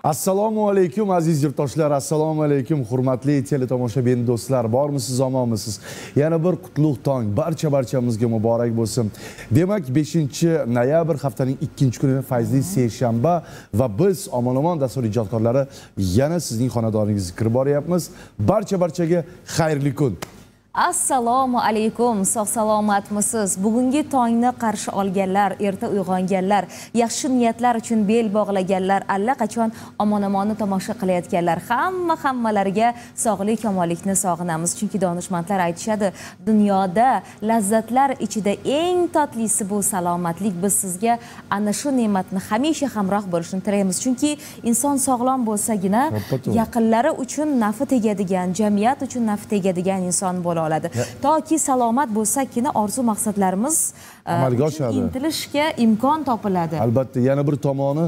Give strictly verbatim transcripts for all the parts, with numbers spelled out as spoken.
Assalomu alaykum aziz yurtdoshlar, assalomu alaykum hurmatli teletomoshabin do'stlar, bormisiz, omonmisiz? Yana bir qutlug' tong barcha barchamizga muborak bo'lsin. Demak, beshinchi noyabr haftaning ikkinchi kuni fayzli seshanba va biz omon-omon dastur ijodkorlari yana sizning xonadoningizga kirib boryapmiz. Barcha barchaga xayrli kun. Assalomu alaykum, sog' salomatmisiz? Bugungi tongni qarshi olganlar, erta uyg'onganlar, yaxshi niyatlar uchun bel bog'laganlar, allaqachon omon-omonni tomosha qilayotganlar, hamma hammalariga sog'lik, kamollikni sog'inamiz. Chunki donishmandlar aytishadi, dunyoda lazzatlar ichida eng totlisi bu salomatlik. Biz sizga ana shu ne'matni hamisha hamroh bo'lishini tilaymiz. Chunki inson sog'lom bo'lsagina yaqinlari uchun nafi tegadigan, jamiyat uchun nafi tegadigan inson bo'ladi. oladi. Toki salomat bo'lsakkina orzu maqsadlarimiz amalga oshadi. Intilishga imkon topiladi. Albatta, yana bir tomoni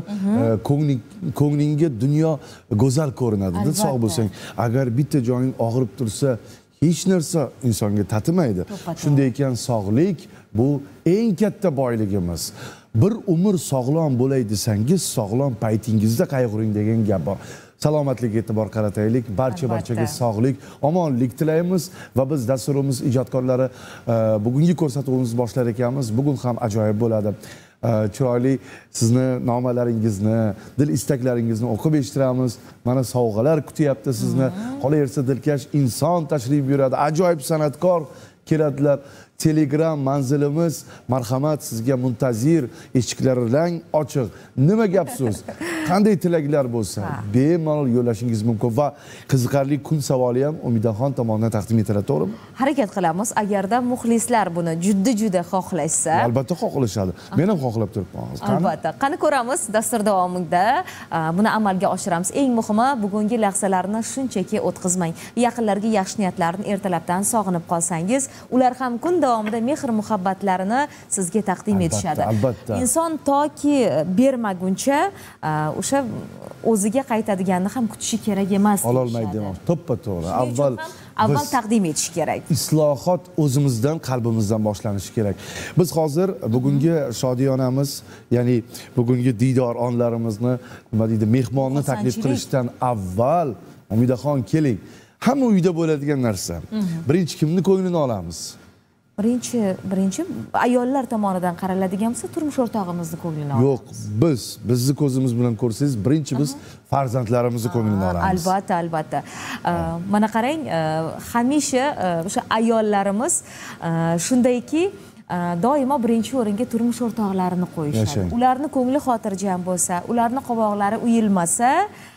ko'nglingga dunyo go'zal ko'rinadi. Sog' bo'lsang, agar bitta joying og'rib tursa, hech narsa insonga tatimaydi. Shunday ekan, sog'lik bu eng katta boyligimiz. Bir umr sog'lom bo'lay desangiz, sog'lom paytingizda qayg'uring degan gap bor. Salomatlikka e'tibor qarataylik, barcha barchaga sog'lik, omonlik tilaymiz va biz dasturimiz ijodkorlari bugungi ko'rsatuvimizni boshlar ekanmiz. Bugun ham ajoyib bo'ladi. Chiroyli sizni nomalaringizni, dil istaklaringizni o'qib eshittiramiz. Mana sovg'alar kutyapti sizni. Qolaversa dilkash inson tashrif buyuradi, ajoyib san'atkor keladilar. Telegram manzilimiz marhamat sizga muntazir, eshiklari lang ochiq. Nima gap so'z? Qanday tilaklar bo'lsa, bemalol yo'llashingiz mumkin va qiziqarli kun savoli ham Umidaxon tomonidan taqdim etiladi, to'g'rimi? Harakat qilamiz agarda muxlislar buni juda-juda xohlashsa. Albatta xohlashadi. Men ham xohlab turibman. Albatta. Qani ko'ramiz dastur davomida buni amalga oshiramiz. Eng muhimi bugungi lahzalarni shunchaki o'tkazmang. Yaqinlarga yaxshi niyatlarni ertalabdan sog'inib qolsangiz, ular ham kun davomida mehr muhabbatlarini sizga taqdim etishadi. Albatta. Inson toki bermaguncha o'sha o'ziga qaytadiganini ham kutishi kerak emas. Ololmaydi demoq. To'ppa-to'g'ri. Avval avval taqdim etish kerak. Islohot o'zimizdan, qalbimizdan boshlanishi kerak. Biz hozir bugungi shodiyonamiz, ya'ni bugungi diydor onlarimizni, nima deydi, mehmonni taklif qilishdan avval Umidaxon keling. Hamma uyda bo'ladigan narsa. Birinchi kimni ko'nglini olamiz? Birinchi, birinchi ayollar tomonidan qaraladigan bo'lsa, turmush o'rtog'imizni ko'nglini olamiz. Yo'q, biz, bizni ko'zimiz bilan ko'rsangiz, birinchi biz farzandlarimizni ko'nglini olamiz. Albatta, albatta. Mana qarang, hamisha o'sha ayollarimiz shundayki, doimo birinchi o'ringa turmush o'rtoqlarini qo'yishadi. Ularni ko'ngli xotirjam bo'lsa, ularni qovoqlari uyilmasa,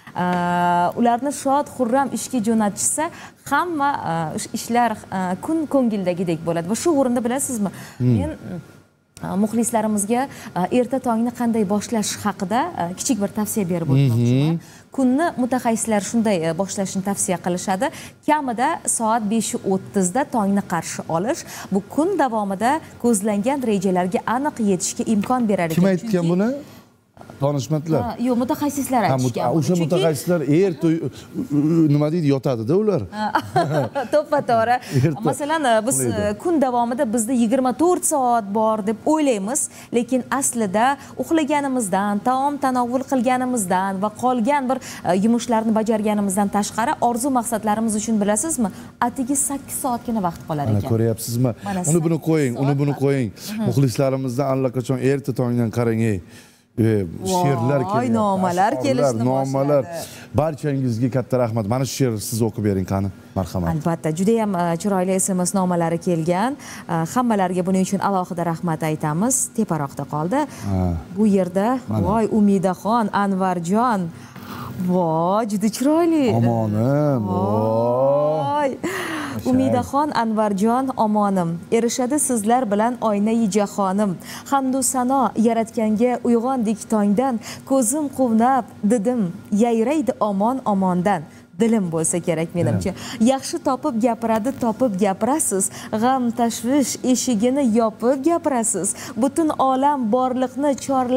ularni shod, xurram ishga jo'natishsa, hamma ishlar kun ko'ngildagidek bo'ladi. Va shu o'rinda bilasizmi, men muxlislarimizga erta tongni qanday boshlash haqida kichik bir tavsiya berib o'tmoqchiman. Kunni mutaxassislar shunday boshlashni tavsiya qilishadi. Kamida soat besh o'ttiz da tongni qarshi olish bu kun davomida ko'zlangan rejalarga aniq yetishga imkon beradi. Kim aytgan buni? Donishmandlar. Yo'q, mutaxassislar aytishgan. O'sha mutaxassislar erta nima deydi, yotadi-da ular. To'ppa-to'g'ri. Masalan, biz kun davomida bizda yigirma to'rt soat bor deb o'ylaymiz, lekin aslida uxlaganimizdan, taom tanovul qilganimizdan va qolgan bir yumushlarni bajarganimizdan tashqari orzu maqsadlarimiz uchun bilasizmi, atigi sakkiz soatgina vaqt qolar ekan. Mana ko'ryapsizmi? Uni buni qo'ying, uni buni qo'ying. Muxlislarimizdan allaqachon erta tongdan qarang, ey. She'rlar kelyapti. Nomalar kelishni nomalar. Barchangizga katta rahmat. Mana shu she'r siz o'qib bering, qani. Marhamat. Albatta, juda ham chiroyli S M S nomalari kelgan. Hammalarga buning uchun alohida rahmat aytamiz. Teparoqda qoldi. Bu yerda voy Umidaxon, Anvarjon. Voy, juda chiroyli. Omonim. Voy. Umidaxon, Anvarjon, omonim. Erishadi sizlar bilan oynai jahonim. Hamdu sano yaratganga uyg'ondik tongdan. Ko'zim quvnab dedim, yayraydi omon omondan. Dilim bo'lsa kerak menimcha. Yaxshi topib gapiradi, topib gapirasiz. G'am, tashvish eshigini yopib gapirasiz. Butun olam borliqni chorlab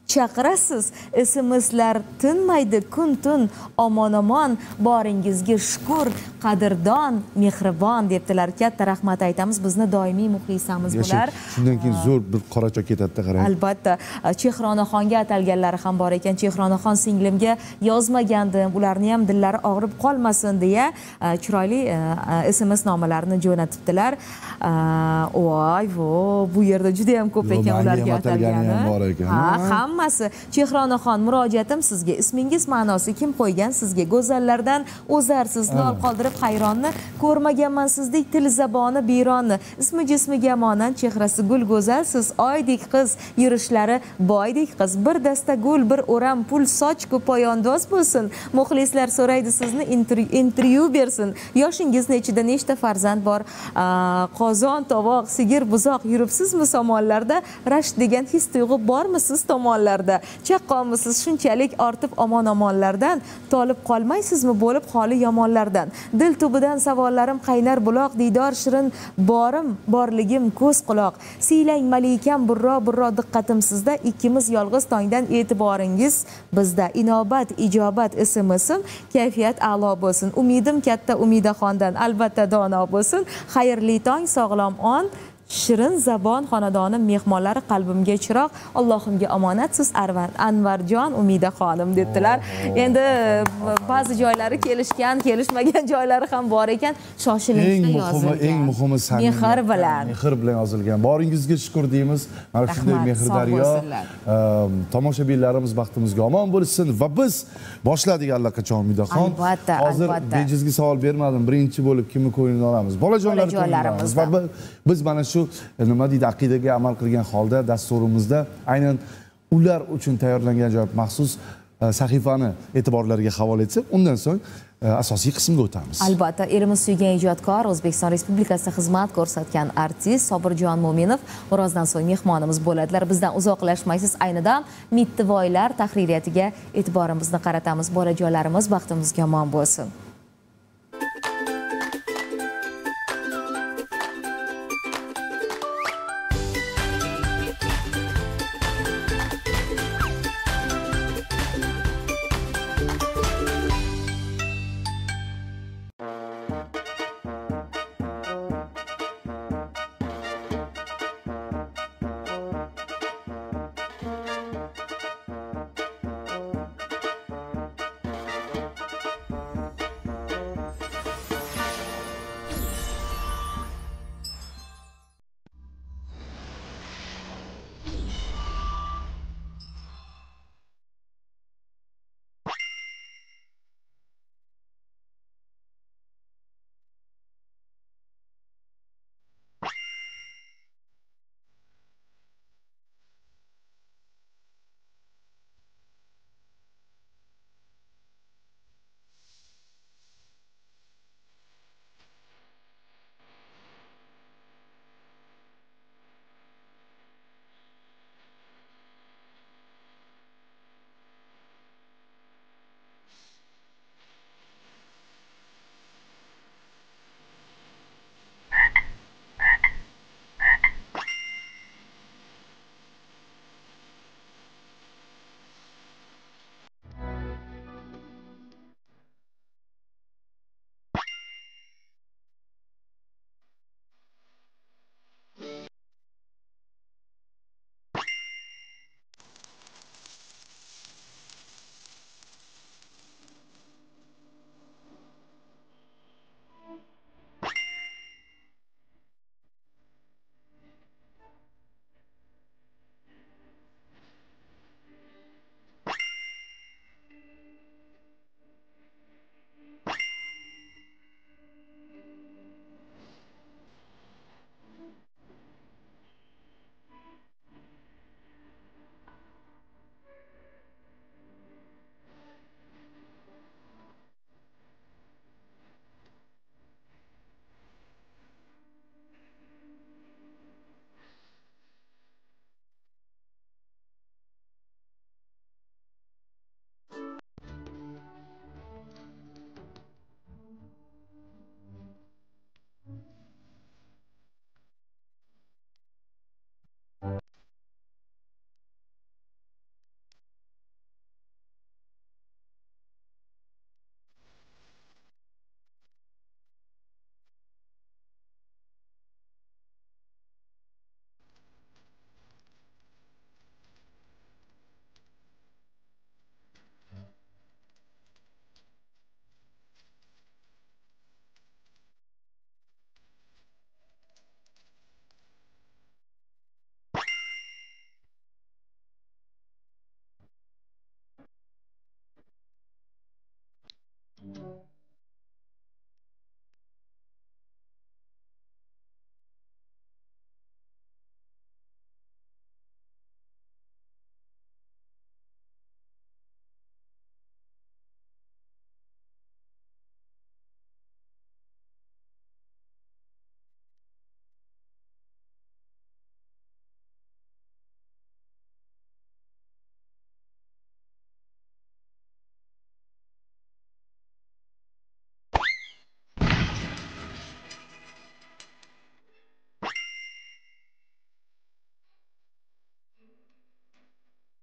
chaqirasiz. SMSlar tinmaydi kun tun, omon omon, boringizga shukur, qadrdon, mehribon debdilar. Katta rahmat aytamiz. Bizni doimiy muxlisamiz bular. Shundan keyin zo'r bir qoracha ketadi, qarang. Albatta, Chehronaxonga atalganlari ham bor ekan. Chehronaxon singlimga yozmagandim, ularni ham dillari og'rib qolmasin deya chiroyli S M S nomalarini jo'natibdilar. Voy, vo, bu yerda juda ham ko'p ekan ularga atalgani. Ha, hammasi. Chehronaxon, murojaatim sizga. Ismingiz ma'nosi kim qo'ygan sizga? Go'zallardan o'zarsiz, lol qoldirib hayronni, ko'rmaganman sizdek til zaboni bironni. Ismi jismiga monand, chehrasi gul go'zalsiz, oydek qiz, yurishlari boydek qiz. Bir dasta gul, bir o'ram pul, soch ko'p poyandoz bo'lsin. Muxlislar so'raydi sizni, intervyu bersin. Yoshingiz nechida, nechta farzand bor? Qozon, tovoq, sigir, buzoq yuribsizmi somonlarda? Rashk degan his tuyg'u bormi siz tomonlarda? Chaqqonmisiz shunchalik ortib omon-omonlardan? Tolib qolmaysizmi bo'lib holi yomonlardan? Dil tubidan savollarim qaynar buloq, diydor shirin borim, borligim ko'z quloq. Siylang malikam burro burro diqqatim sizda, ikkimiz yolg'iz tongdan e'tiboringiz bizda. Inobat, ijobat ismisim, kayfiyat a'lo bo'lsin. Umidim katta Umidaxondan, albatta dono bo'lsin. Xayrli tong, sog'lom on. Shirin zabon xonadonim mehmonlari qalbimga chiroq, Allohimga omonatsiz Anvarjon Umidaxonim debdilar. Endi ba'zi joylari kelishgan, kelishmagan joylari ham bor ekan. Shoshilinchda yozilgan. Eng muhimi samimiy. Mehr bilan. Mehr bilan yozilgan. Boringizga shukur deymiz. Mana shunday mehrdaryo. Tomoshabinlarimiz baxtimizga omon bo'lsin va biz boshladik allaqachon Umidaxon. Albatta, hozir bejizga savol bermadim. Birinchi bo'lib kimni ko'nglini olamiz? Bolajonlarimiz. Va biz mana shu nima deydi, aqidaga amal qilgan holda dasturimizda aynan ular uchun tayyorlangan joy maxsus sahifani e'tiborlariga havola etsak, undan so'ng asosiy qismga o'tamiz. Albatta, elimiz suygan ijodkor, O'zbekiston Respublikasida xizmat ko'rsatgan artist Sobirjon Mo'minov birozdan so'ng mehmonimiz bo'ladilar. Bizdan uzoqlashmaysiz. Aynidan Mittivoylar tahririyatiga e'tiborimizni qaratamiz. Bolajonlarimiz baxtimizga omon bo'lsin.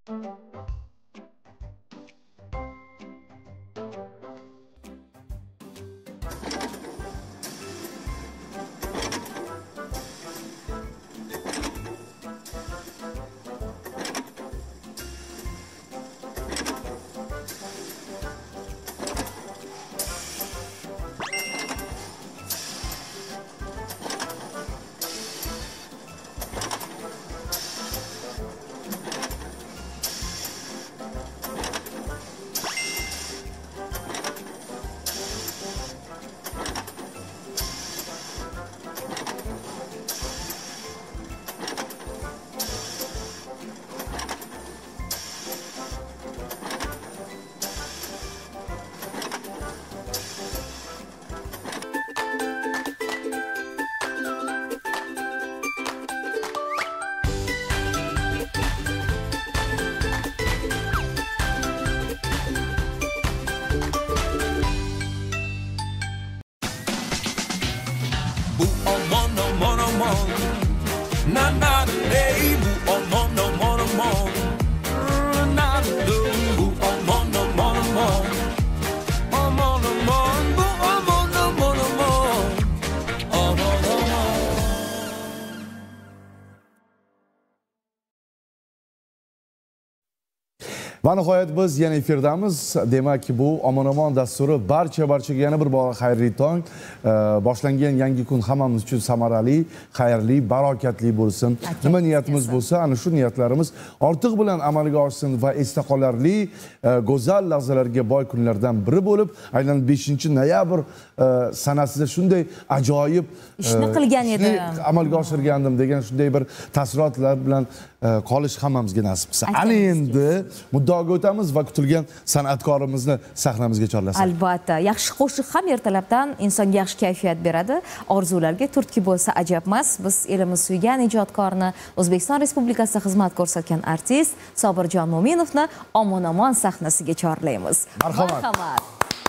Va nihoyat biz yana efirdamiz. Demak ki bu Omon Omon dasturi barcha barchaga yana bir bor xayrli tong. Boshlangan yangi kun hammamiz uchun samarali, xayrli, barokatli bo'lsin. Nima niyatimiz bo'lsa, ana shu niyatlarimiz ortiq bilan amalga oshsin va esda qolarli, go'zal lahzalarga boy kunlardan biri bo'lib, aynan beshinchi noyabr sanasida shunday ajoyib ishni qilgan edim, amalga oshirgandim degan shunday bir taassurotlar bilan qolish hammamizga nasib qilsa. Ana endi muddaoga o'tamiz va kutilgan san'atkorimizni sahnamizga chorlasak. Albatta, yaxshi qo'shiq ham ertalabdan insonga yaxshi kayfiyat beradi. Orzularga turtki bo'lsa ajab emas. Biz elimiz suygan ijodkorni, O'zbekiston Respublikasida xizmat ko'rsatgan artist Sobirjon Mo'minovni Omon Omon sahnasiga chorlaymiz. Marhamat. Marhamat.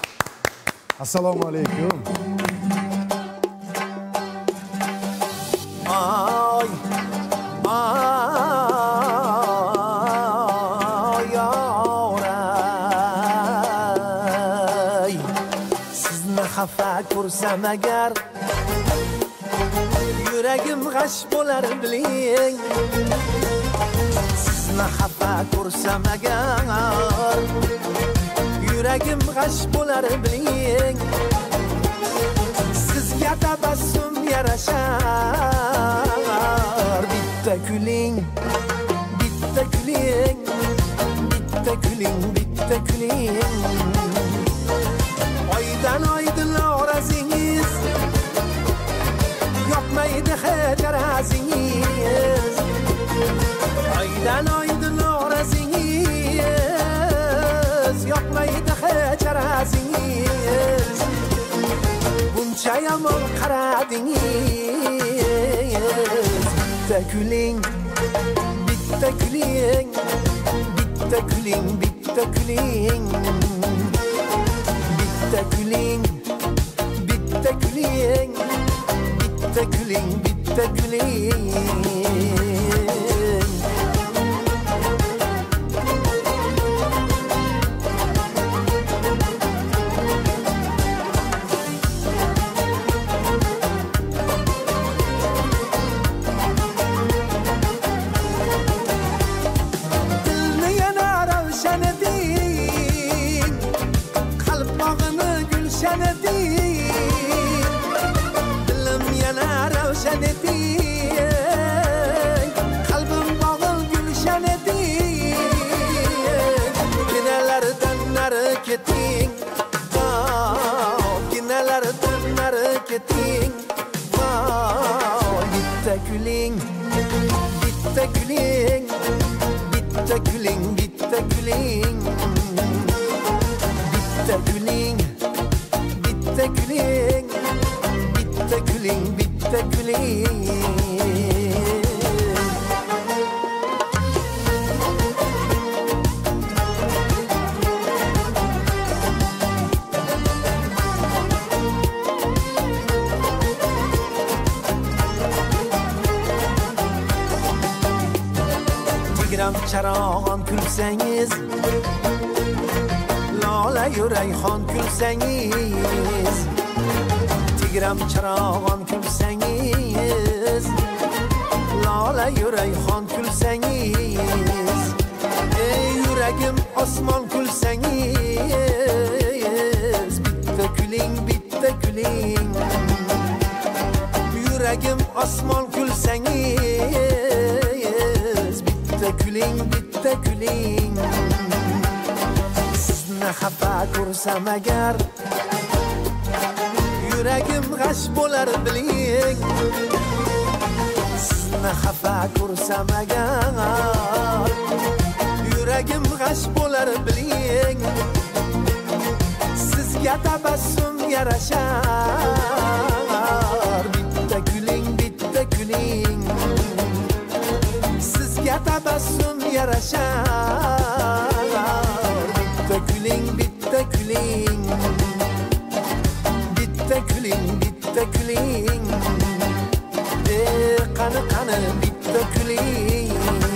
Assalomu alaykum. Ay, ay, yoray. Sizni xafa ko'rsam agar yuragim g'ash bo'lar biling. Sizni xafa ko'rsam agar yuragim g'ash bo'lar biling. Sizga tabassum yarashar. Bitta kuling, bitta kuling, bitta kuling, bitta kuling. Oydan oydin orazingiz yoqmaydi hajarazingiz. Oydan oydin orazingiz yoqmaydi hajarazingiz. Buncha yomon qaradingiz. Bitta kuling, bitta kuling, bitta kuling, bitta kuling. Bitta kuling, bitta kuling, bitta kuling, bitta kuling. Kalbim bağıl gülşen edin. Ginelerden hareketin, ginelerden hareketin. Bitta kuling, bitta kuling, bitta kuling, bitta kuling. Bitta kuling, bitta kuling, bitta kuling, bitta kuling. Tigram charog'on kulsangiz, lola yurayxon kulsangiz, tigram charog'on kulsangiz, lola yurayxon kulsangiz, ey yuragim osmon kulsangiz, bitta kuling bitta kuling, yuragim osmon kulsangiz, bitta kuling bitta kuling. Sizni xafa ko'rsam agar, yuragim g'ash bo'lar biling. Sizni xafa ko'rsam agar, yuragim g'ash bo'lar biling. Sizga tabassum yarashar, bitta kuling bitta kuling. Sizga tabassum yarashar, bitta kuling bitta kuling, bitta kuling bitta kuling, e qani qani bitta kuling.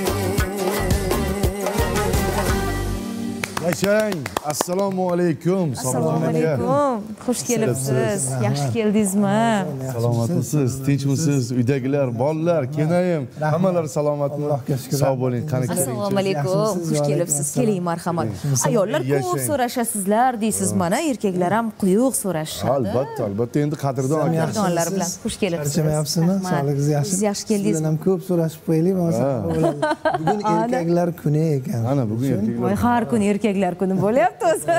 Yashang. Assalomu alaykum. Assalomu alaykum. Xush kelibsiz. Yaxshi keldingizmi? Salomatmisiz? Tinchmisiz? Uydagilar, bolalar, kenayim, hammalar salomatmi? Sog' bo'ling. Qani keling. Assalomu alaykum. Xush kelibsiz. Keling, marhamat. Ayollar ko'p so'rashasizlar deysiz, mana erkaklar ham quyuq so'rashadi. Albatta, albatta. Endi qadrdon qadrdonlar bilan xush kelibsiz. Charchamayapsizmi? Sog'ligingiz yaxshi. Siz yaxshi keldingiz. Sizdan ham ko'p so'rashib qo'yaylik, bo'lmasa bugun erkaklar kuni ekan. Ana bugun erkaklar. Voy, har kuni erkaklar kuni bo'lyapti o'zi.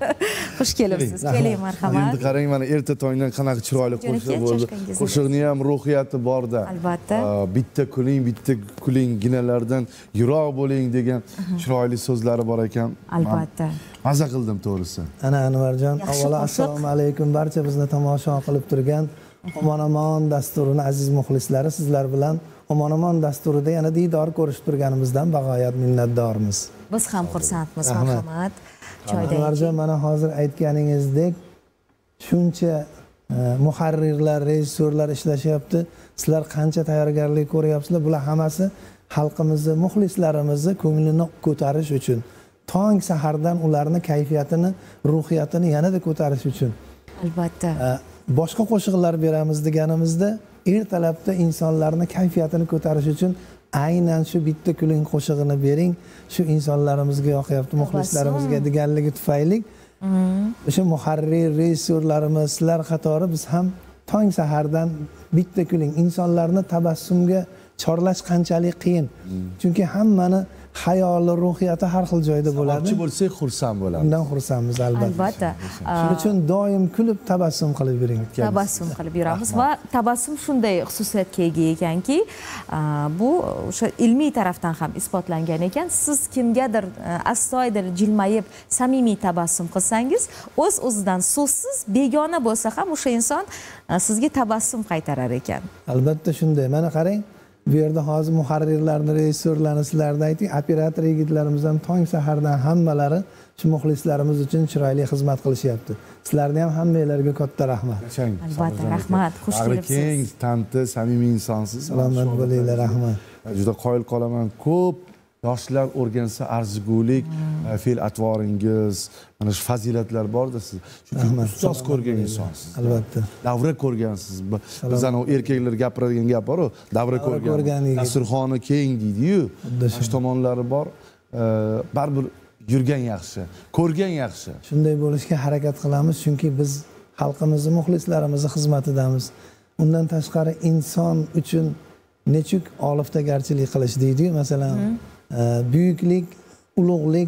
Xush kelibsiz. Keling, marhamat. Endi qarang, mana erta tongdan qanaqa chiroyli qo'shiq bo'ldi. Qo'shiqni ham ruhiyati bor-da. Albatta. Bitta kuling, bitta kuling, ginalardan yiroq bo'ling degan chiroyli so'zlari bor ekan. Albatta. Maza qildim to'g'risi. Ana Anvarjon, avvalo assalomu alaykum barcha bizni tomosha qilib turgan Omon-Omon dasturini aziz muxlislari, sizlar bilan Omon-Omon dasturida yana diydor ko'rishib turganimizdan bag'oyat minnatdormiz. Biz ham xursandmiz, marhamat. Anvarjon, mana hozir aytganingizdek shuncha muharrirlar, rejissyorlar ishlashyapti. Sizlar qancha tayyorgarlik ko'ryapsizlar? Bular hammasi xalqimizni, muxlislarimizni ko'nglini ko'tarish uchun, tong sahardan ularni kayfiyatini, ruhiyatini yanada ko'tarish uchun. Albatta. Boshqa qo'shiqlar beramiz deganimizda ertalabda insonlarni kayfiyatini ko'tarish uchun aynan shu bitta kuling qo'shig'ini bering. Shu insonlarimizga yoqyapti, muxlislarimizga deganligi tufayli o'sha muharrir, rejissyorlarimiz, sizlar qatori biz ham tong sahardan bitta kuling insonlarni tabassumga chorlash qanchalik qiyin. Chunki hammani xayoli, ruhiyati har xil joyda bo'ladi. Sababchi bo'lsak xursand bo'lamiz. Undan xursandmiz albatta. Albatta. Shuning uchun doim kulib tabassum qilib yuring. Tabassum qilib yuramiz va tabassum shunday xususiyatga ega ekanki, bu o'sha ilmiy tarafdan ham isbotlangan ekan. Siz kimgadir astoydil jilmayib, samimiy tabassum qilsangiz, o'z o'zidan so'zsiz begona bo'lsa ham o'sha inson sizga tabassum qaytarar ekan. Albatta shunday. Mana qarang, bu yerda hozir muharrirlarni, rejissyorlarni sizlarda ayting, operator yigitlarimiz ham tong sahardan hammalari shu muxlislarimiz uchun chiroyli xizmat qilishyapti. Sizlarga ham hammanglarga katta rahmat. Albatta, rahmat. Xush kelibsiz. Keng, tanti, samimiy insonsiz. Salomat bo'linglar, rahmat. Juda qoyil qolaman. Ko'p yoshlar o'rgansa arzigulik fe'l atvoringiz, mana shu fazilatlar bor-da siz. Chunki ustoz ko'rgan insonsiz. Albatta. Davra ko'rgansiz. Biz ana erkaklar gapiradigan gap bor-ku, davra ko'rgan. Dasturxoni keng deydi-yu. Shu tomonlari bor. Baribir yurgan yaxshi, ko'rgan yaxshi. Shunday bo'lishga harakat qilamiz, chunki biz xalqimizni, muxlislarimizni xizmatidamiz. Undan tashqari inson uchun nechuk oliftagarchilik qilish deydi-yu, masalan, buyuklik, ulug'lik,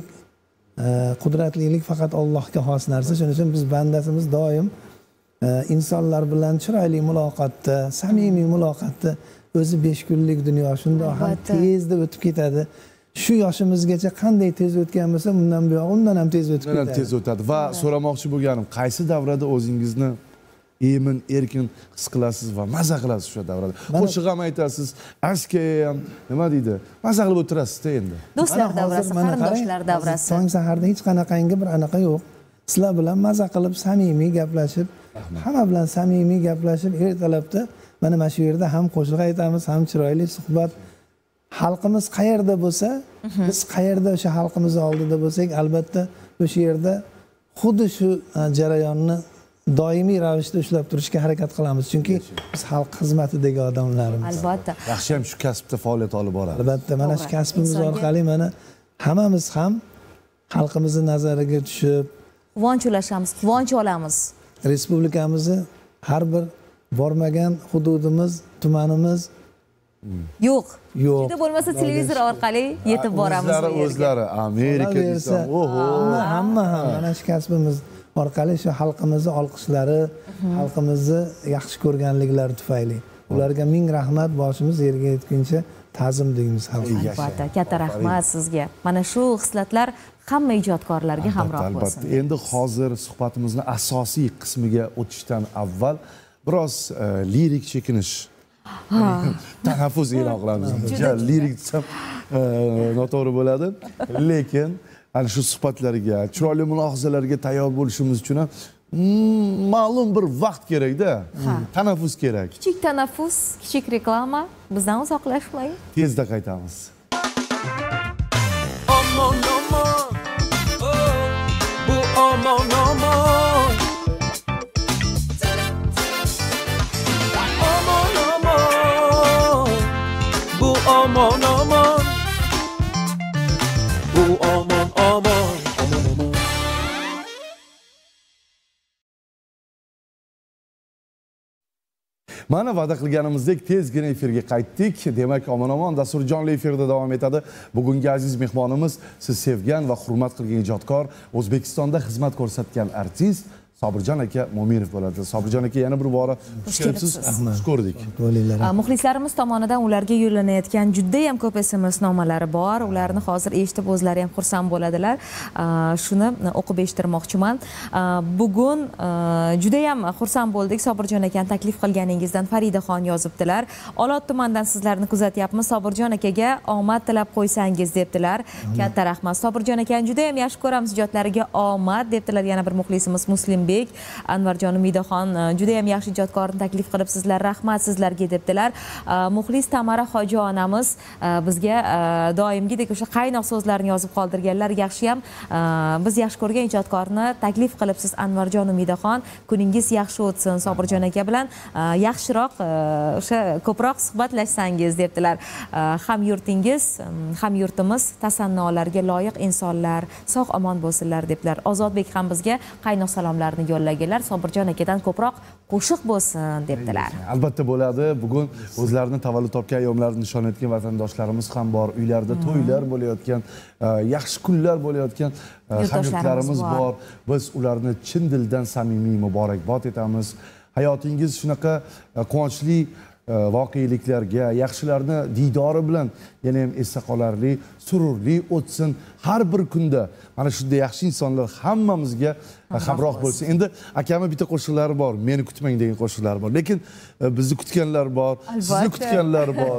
qudratlilik faqat Allohga xos narsa. Shuning uchun biz bandasimiz doim insonlar bilan chiroyli muloqotda, samimiy muloqotda, o'zi besh kunlik dunyo shunday ham tezda o'tib ketadi. Shu yoshimizgacha qanday tez o'tgan bo'lsa, bundan buyoq undan ham tez o'tib ketadi. Tez o'tadi va so'ramoqchi bo'lganim, qaysi davrada o'zingizni emin, erkin his qilasiz va maza qilasiz o'sha davrada? Qo'shiq ham aytasiz, aska ham nima deydi? Maza qilib o'tirasiz-da endi. Do'stlar davrasi, qarindoshlar davrasi. Tong saharda hech qanaqangi bir anaqa yo'q. Sizlar bilan maza qilib, samimiy gaplashib, hamma bilan samimiy gaplashib, ertalabda mana mana shu yerda ham qo'shiq aytamiz, ham chiroyli suhbat, xalqimiz qayerda bo'lsa, biz qayerda o'sha xalqimiz oldida bo'lsak, albatta o'sha yerda xuddi shu jarayonni doimiy ravishda ushlab turishga harakat qilamiz. Chunki biz xalq xizmatidagi odamlarmiz. Albatta. Yaxshi ham shu kasbda faoliyat olib boramiz. Albatta, mana shu kasbimiz orqali mana hammamiz ham xalqimizni nazariga tushib, quvonch ulashamiz, quvonch olamiz. Respublikamizni har bir bormagan hududimiz, tumanimiz yo'q. Yo'q. Juda bo'lmasa televizor orqali yetib boramiz bu O'zlari yerga. o'zlari Amerika desam, oho. Hamma hamma ham mana shu kasbimiz orqali shu xalqimizni olqishlari, xalqimizni yaxshi ko'rganliklari tufayli. Ularga ming rahmat, boshimiz yerga yetguncha ta'zim deymiz xalqqa. Albatta, katta rahmat sizga. Mana shu hislatlar hamma ijodkorlarga hamroh bo'lsin. Albatta. Endi hozir suhbatimizni asosiy qismiga o'tishdan avval biroz lirik chekinish, tanaffus e'lon qilamiz. Juda lirik desam noto'g'ri bo'ladi, lekin ana shu suhbatlarga, chiroyli mulohazalarga tayyor bo'lishimiz uchun ham ma'lum bir vaqt kerak-da. Tanaffus kerak. Kichik tanaffus, kichik reklama. Bizdan uzoqlashmang. Tezda qaytamiz. Aman aman, bu aman aman. Aman aman, bu aman aman. Bu aman aman, aman aman. Mana va'da qilganimizdek tezgina efirga qaytdik. Demak, omon-omon dasturi jonli efirda davom etadi. Bugungi aziz mehmonimiz siz sevgan va hurmat qilgan ijodkor, O'zbekistonda xizmat ko'rsatgan artist Sobirjon aka Mo'minov bo'ladi. Sobirjon aka yana bir bora xush kelibsiz. Xush ko'rdik. Muxlislarimiz tomonidan ularga yo'llanayotgan juda ham ko'p S M S nomalari bor. Ularni hozir eshitib o'zlari ham xursand bo'ladilar. Shuni o'qib eshittirmoqchiman. Bugun juda ham xursand bo'ldik. Sobirjon akani taklif qilganingizdan Faridaxon yozibdilar. Olot tumanidan sizlarni kuzatyapmiz. Sobirjon akaga omad tilab qo'ysangiz debdilar. Katta rahmat. Sobirjon akani juda ham yaxshi ko'ramiz, ijodlariga omad debdilar. Yana bir muxlisimiz Muslimbek Anvarjon Umidaxon juda ham yaxshi ijodkorni taklif qilibsizlar. Rahmat sizlarga debdilar. Muxlis Tamara Hoji onamiz bizga doimgidek o'sha qaynoq so'zlarni yozib qoldirganlar. Yaxshi ham biz yaxshi ko'rgan ijodkorni taklif qilibsiz Anvarjon Umidaxon. Kuningiz yaxshi o'tsin. Sobirjon aka bilan yaxshiroq o'sha ko'proq suhbatlashsangiz debdilar. Ham yurtingiz, ham yurtimiz tasannolarga loyiq insonlar sog' omon bo'lsinlar debdilar. Ozodbek ham bizga qaynoq salomlarni yo'llaganlar. Sobirjon akadan ko'proq qo'shiq bo'lsin debdilar. Albatta bo'ladi. Bugun o'zlarini tavallud topgan ayyomlarini nishon etgan vatandoshlarimiz ham bor. Uylarda to'ylar bo'layotgan, yaxshi kunlar bo'layotgan hamyurtlarimiz bor. Biz ularni chin dildan samimiy muborakbod etamiz. Hayotingiz shunaqa quvonchli voqeliklarga, yaxshilarni diydori bilan yana ham esda qolarli, sururli o'tsin. Har bir kunda mana shunday yaxshi insonlar hammamizga hamroh bo'lsin. Endi akamning bitta qo'shiqlari bor, meni kutmang degan qo'shiqlari bor. Lekin bizni kutganlar bor, sizni kutganlar bor.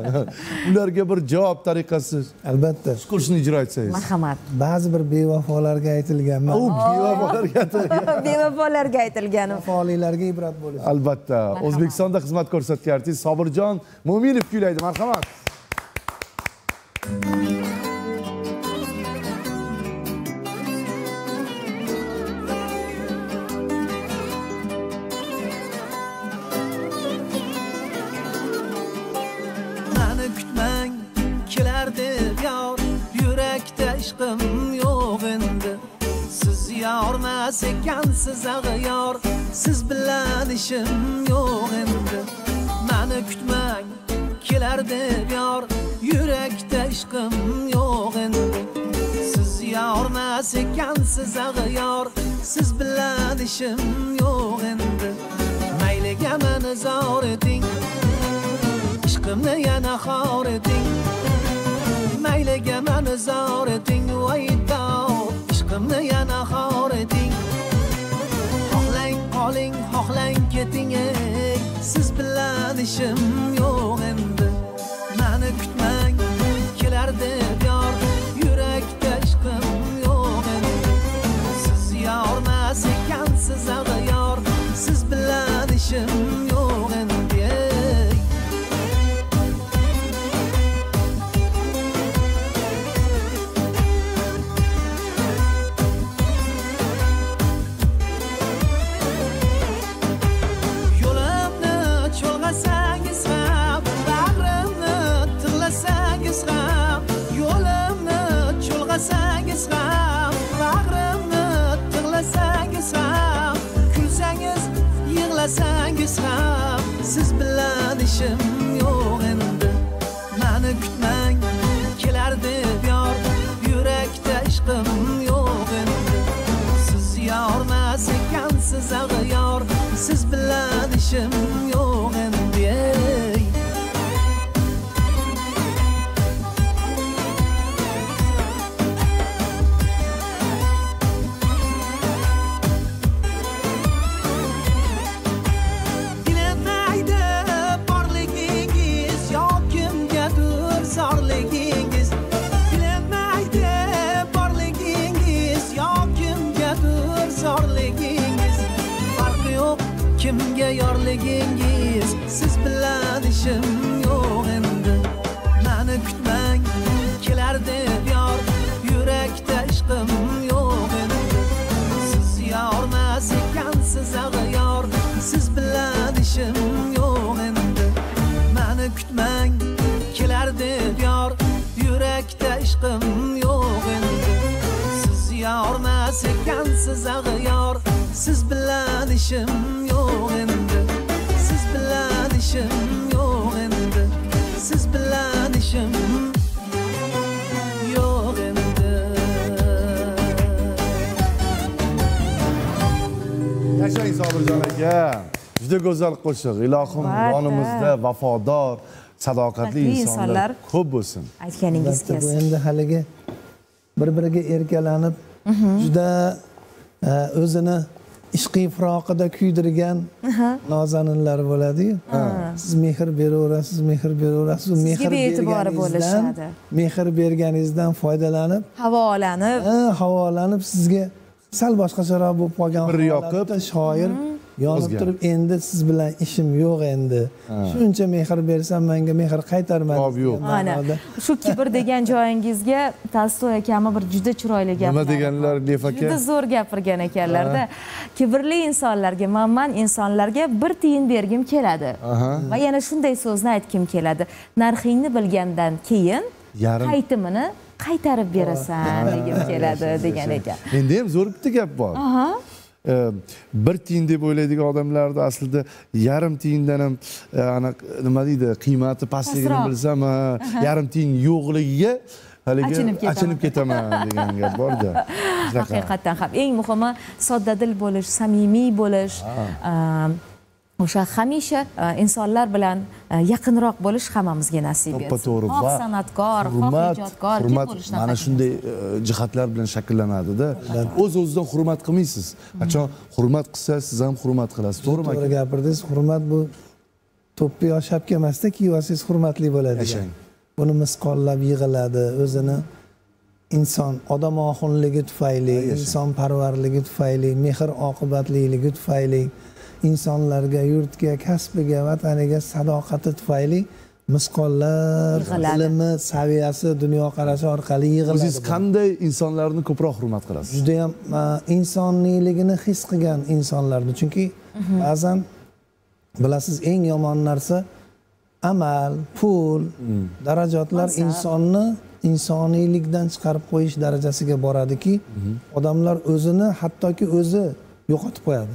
Ularga bir javob tariqasi. Albatta. Shu qo'shiqni ijro etsangiz. Marhamat. Ba'zi bir bevafolarga aytilgan. U bevafolarga aytilgan. Bevafolarga aytilgan. Faoliylarga ibrat bo'lish. Albatta. O'zbekistonda xizmat ko'rsatgan artist Sobirjon Mo'minov kuylaydi. Marhamat. Yormas ekansiz ag'yor, siz bilan ishim yo'q endi. Mani kutmang, kelar deb yor, yurakda ishqim yo'q endi. Siz yormas ekansiz ag'yor, siz bilan ishim yo'q endi. Mayliga meni zor eting, ishqimni yana xor eting. Mayliga meni zor eting, voy dod, ishqimni yana xor eting. Xohlang qoling, xohlang keting, ey, siz bilan ishim yo'q endi. Meni kutmang, kelar deb yor, yurakda ishqim yo'q endi. Siz yormas ekansiz ag'yor, siz bilan ishim yo'q endi. ishim yo'q endi. Meni kutmang, kelar deb yor, yurakda ishqim yo'q endi. Siz yormas ekansiz ag'yor, siz bilan ishim yo'q endi. Ey kimga yorligingiz, siz bilan ishim yo'q endi. Meni kutmang, kelar deb yor, yurakda ishqim yo'q endi. Siz yormas ekansiz ag'yor, siz bilan ishim yo'q endi. Meni kutmang, kelar deb yor, yurakda ishqim yo'q endi. Siz yormas ekansiz ag'yor, siz bilan ishim yo'q endi. Siz bilan ishim yo'q endi. Siz bilan ishim yo'q endi. Yashang Sobirjon aka. Juda go'zal qo'shiq. Ilohim yonimizda vafodor, sadoqatli insonlar ko'p bo'lsin. Aytganingiz bu endi haligi bir-biriga erkalanib juda o'zini ishqiy firoqida kuydirgan nozaninlar bo'ladi-yu. Siz mehr beraverasiz, mehr beraverasiz, mehr berganingizdan, mehr berganingizdan foydalanib, havolanib, havolanib sizga sal boshqacharoq bo'lib qolgan holatda shoir yonib turib, endi siz bilan ishim yo'q endi. Shuncha mehr bersam menga mehr qaytarmadi. Mana shu kibr degan joyingizga Tolstoy akami bir juda chiroyli gap. Nima deganlar Lef aka? Juda zo'r gapirgan ekanlarda. Kibrli insonlarga, manman insonlarga bir tiyin bergim keladi. Va yana shunday so'zni aytgim keladi. Narxingni bilgandan keyin qaytimini qaytarib berasan degim keladi degan ekan. Endi ham zo'r bitta gap bor. Bir tiyin deb o'ylaydigan odamlarda aslida yarim tiyindan ham ana nima deydi, qiymati pastligini bilsam, yarim tiyin yo'qligiga haligi achinib ketaman degan gap bor-da. Haqiqatan ham eng muhimi soddadil bo'lish, samimiy bo'lish, o'sha hamisha insonlar bilan yaqinroq bo'lish hammamizga nasib etsin. To'ppa-to'g'ri. Xoh san'atkor, xoh ijodkor kim bo'lishni mana shunday jihatlar bilan shakllanadi-da. O'z-o'zidan hurmat qilmaysiz. Qachon hurmat qilsa, siz ham hurmat qilasiz. To'g'rimi? To'g'ri gapirdingiz. Hurmat bu to'ppi yo shapka emasda, kiyvasangiz hurmatli bo'ladi. Buni misqollab yig'iladi, o'zini inson odamoxunligi tufayli, inson parvarligi tufayli, mehr oqibatliligi tufayli, insonlarga, yurtga, kasbiga, vataniga sadoqati tufayli misqollab, ilmi, saviyasi, dunyoqarashi orqali yig'iladi. Siz qanday insonlarni ko'proq hurmat qilasiz? Juda ham insoniyligini his qilgan insonlarni, chunki ba'zan bilasiz, eng yomon narsa amal, pul, darajatlar insonni insoniylikdan chiqarib qo'yish darajasiga boradiki, odamlar o'zini hattoki o'zi yo'qotib qo'yadi.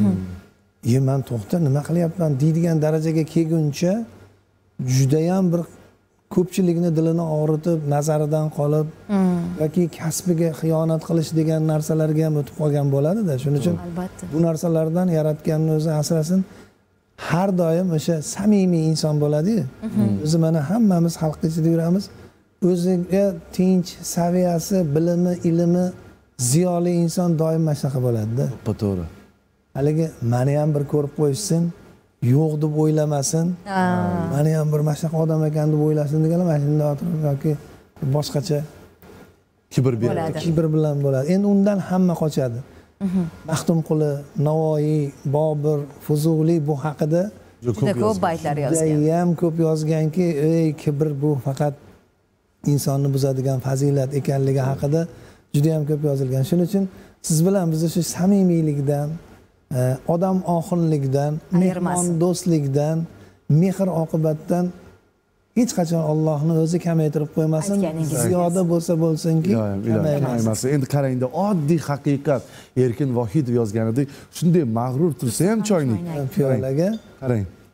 "Ye, men to'xta, nima qilyapman?" deydigan darajaga kelguncha juda ham bir ko'pchilikni dilini og'ritib, nazaridan qolib yoki kasbiga xiyonat qilish degan narsalarga ham o'tib qolgan bo'ladi-da. Shuning uchun bu narsalardan Yaratganning o'zi asrasin. Har doim o'sha samimiy inson bo'ladi-yu. O'zi mana hammamiz xalq ichida yuramiz. O'ziga tinch, saviyasi, bilimi, ilmi ziyoli inson doim mana shunaqa bo'ladi-da. To'g'ri. Haligi meni ham bir ko'rib qo'yishsin, yo'q deb o'ylamasin. Meni ham bir mana shunaqa odam ekan deb o'ylasin deganlar mana shunday o'tirib yoki boshqacha kibr beradi. Kibr bilan bo'ladi. Endi undan hamma qochadi. Maxtumquli, Navoiy, Bobur, Fuzuli bu haqida juda ko'p baytlar yozgan. Judayam ko'p yozganki, ey kibr bu faqat insonni buzadigan fazilat ekanligi haqida juda ham ko'p yozilgan. Shuning uchun siz bilan biz shu samimiylikdan, odam oxinlikdan, mehmon do'stlikdan, mehr oqibatdan hech qachon Allohning o'zi kamaytirib qo'ymasin. Ziyoda bo'lsa bo'lsinki, kamaymasin. Endi qarangda oddiy haqiqat Erkin Vohidov yozganidek, shunday mag'rur tursa ham choynik piyolaga qarang.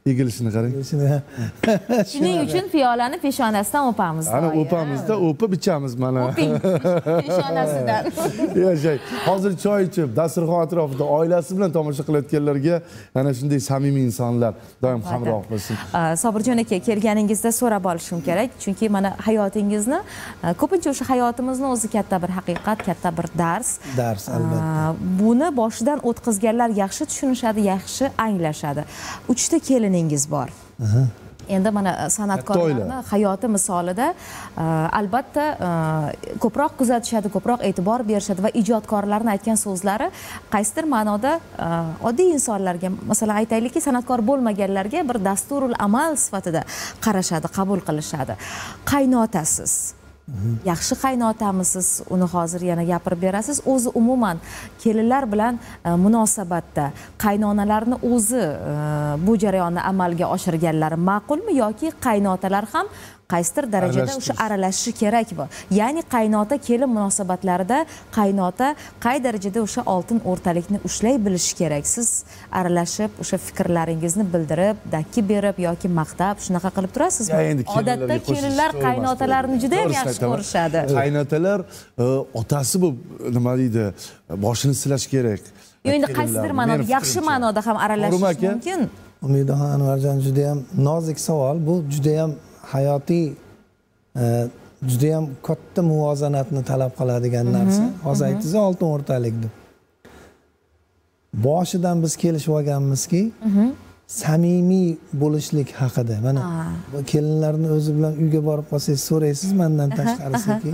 egilishini qarang. Shuning uchun piyolani peshonasidan o'pamiz. Ana o'pamizda, o'pib ichamiz mana. O'ping peshonasidan. Yashay. Hozir choy ichib, dasturxon atrofida oilasi bilan tomosha qilayotganlarga ana shunday samimiy insonlar doim hamroh bo'lsin. Sobirjon aka, kelganingizda so'rab olishim kerak, chunki mana hayotingizni, ko'pincha o'sha hayotimizni o'zi katta bir haqiqat, katta bir dars. Dars albatta. Buni boshidan o'tkazganlar yaxshi tushunishadi, yaxshi anglashadi. uchta keliningiz bor. Endi mana san'atkorlarni hayoti misolida albatta ko'proq kuzatishadi, ko'proq e'tibor berishadi va ijodkorlarning aytgan so'zlari qaysidir ma'noda oddiy insonlarga, masalan aytaylikki, san'atkor bo'lmaganlarga bir dasturul amal sifatida qarashadi, qabul qilishadi. Qaynotasiz. Yaxshi qaynotamisiz, uni hozir yana gapirib berasiz. O'zi umuman kelinlar bilan munosabatda qaynonalarni o'zi bu jarayonni amalga oshirganlari ma'qulmi yoki qaynotalar ham qaysidir darajada o'sha aralashishi kerakmi? Ya'ni qaynota kelin munosabatlarida qaynota qay darajada o'sha oltin o'rtalikni ushlay bilishi kerak? Siz aralashib, o'sha fikrlaringizni bildirib, dakki berib yoki maqtab shunaqa qilib turasizmi? Odatda kelinlar qaynotalarni juda ham yaxshi ko'rishadi. Qaynotalar otasi bu nima deydi, boshini silash kerak. Endi qaysidir ma'noda, yaxshi ma'noda ham aralashish mumkin. Umidaxon Anvarjon, juda ham nozik savol. Bu juda ham hayotiy, juda ham katta muvozanatni talab qiladigan narsa. Hozir aytdingiz oltin o'rtalik deb. Boshidan biz kelishib olganmizki, samimiy bo'lishlik haqida. Mana kelinlarni o'zi bilan uyga borib qolsangiz so'raysiz mendan tashqarisiki.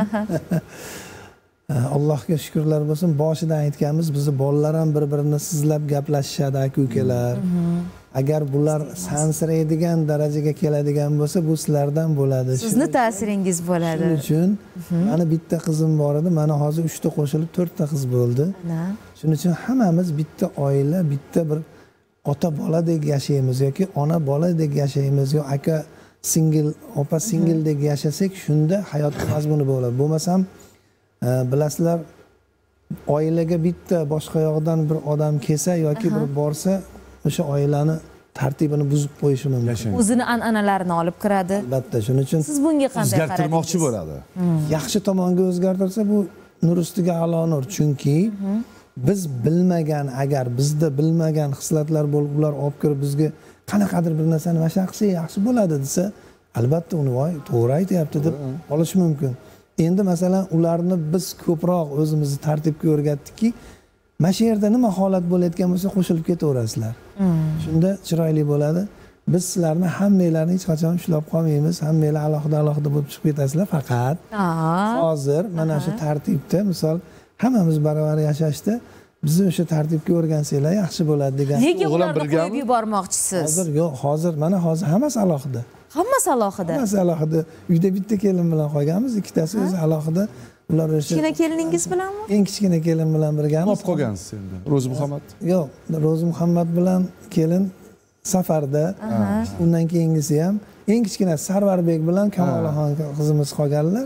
Allohga shukrlar bo'lsin, boshidan aytganmiz, bizni bolalar ham bir-birini sizlab gaplashishadi, aka-ukalar. Agar bular sansiraydigan darajaga keladigan bo'lsa, bu sizlardan bo'ladi. Sizni ta'siringiz bo'ladi. Shuning uchun meni bitta qizim bor edi, mana hozir uchta qo'shilib to'rtta qiz bo'ldi. Shuning uchun hammamiz bitta oila, bitta bir ota boladek yashaymiz yoki ona boladek yashaymiz yo aka singil, opa singildek yashasak, shunda hayotning mazmuni bo'ladi. Bo'lmasam, bilasizlar, oilaga bitta boshqa yoqdan bir odam kelsa yoki bir borsa, o'sha oilani tartibini buzib qo'yishi mumkin. O'zini an'analarini olib kiradi. Albatta, shuning uchun siz bunga qanday qaradingiz? O'zgartirmoqchi bo'ladi. Yaxshi tomonga o'zgartirsa, bu nur ustiga a'lo nur. Chunki biz bilmagan, agar bizda bilmagan xislatlar bo'lib, ular olib kirib bizga qanaqadir bir narsani mashaq qilsa yaxshi bo'ladi desa, albatta uni voy, to'g'ri aytyapti deb olish mumkin. Endi masalan, ularni biz ko'proq o'zimizni tartibga o'rgatdikki, mana shu yerda nima holat bo'layotgan bo'lsa qo'shilib ketaverasizlar. Shunda chiroyli bo'ladi. Biz sizlarni hammanglarni hech qachon ushlab qolmaymiz. Hammanglar alohida-alohida bo'lib chiqib ketasizlar, faqat hozir mana shu tartibda, misol hammamiz barobar yashashda bizni o'sha tartibga o'rgansanglar yaxshi bo'ladi degan. Nega ularni qo'yib yubormoqchisiz? Hozir yo'q, hozir mana hozir hammasi alohida. Hammasi alohida. Hammasi alohida. Uyda bitta kelin bilan qolganmiz, ikkitasi o'zi alohida. Ular o'sha kichkina keliningiz bilanmi? Eng kichkina kelin bilan birgamiz. Olib qolgansiz endi. Ro'zi Muhammad. Yo'q, Ro'zi Muhammad bilan kelin safarda. Undan keyingisi ham eng kichkina Sarvarbek bilan Kamolaxon qizimiz qolganlar.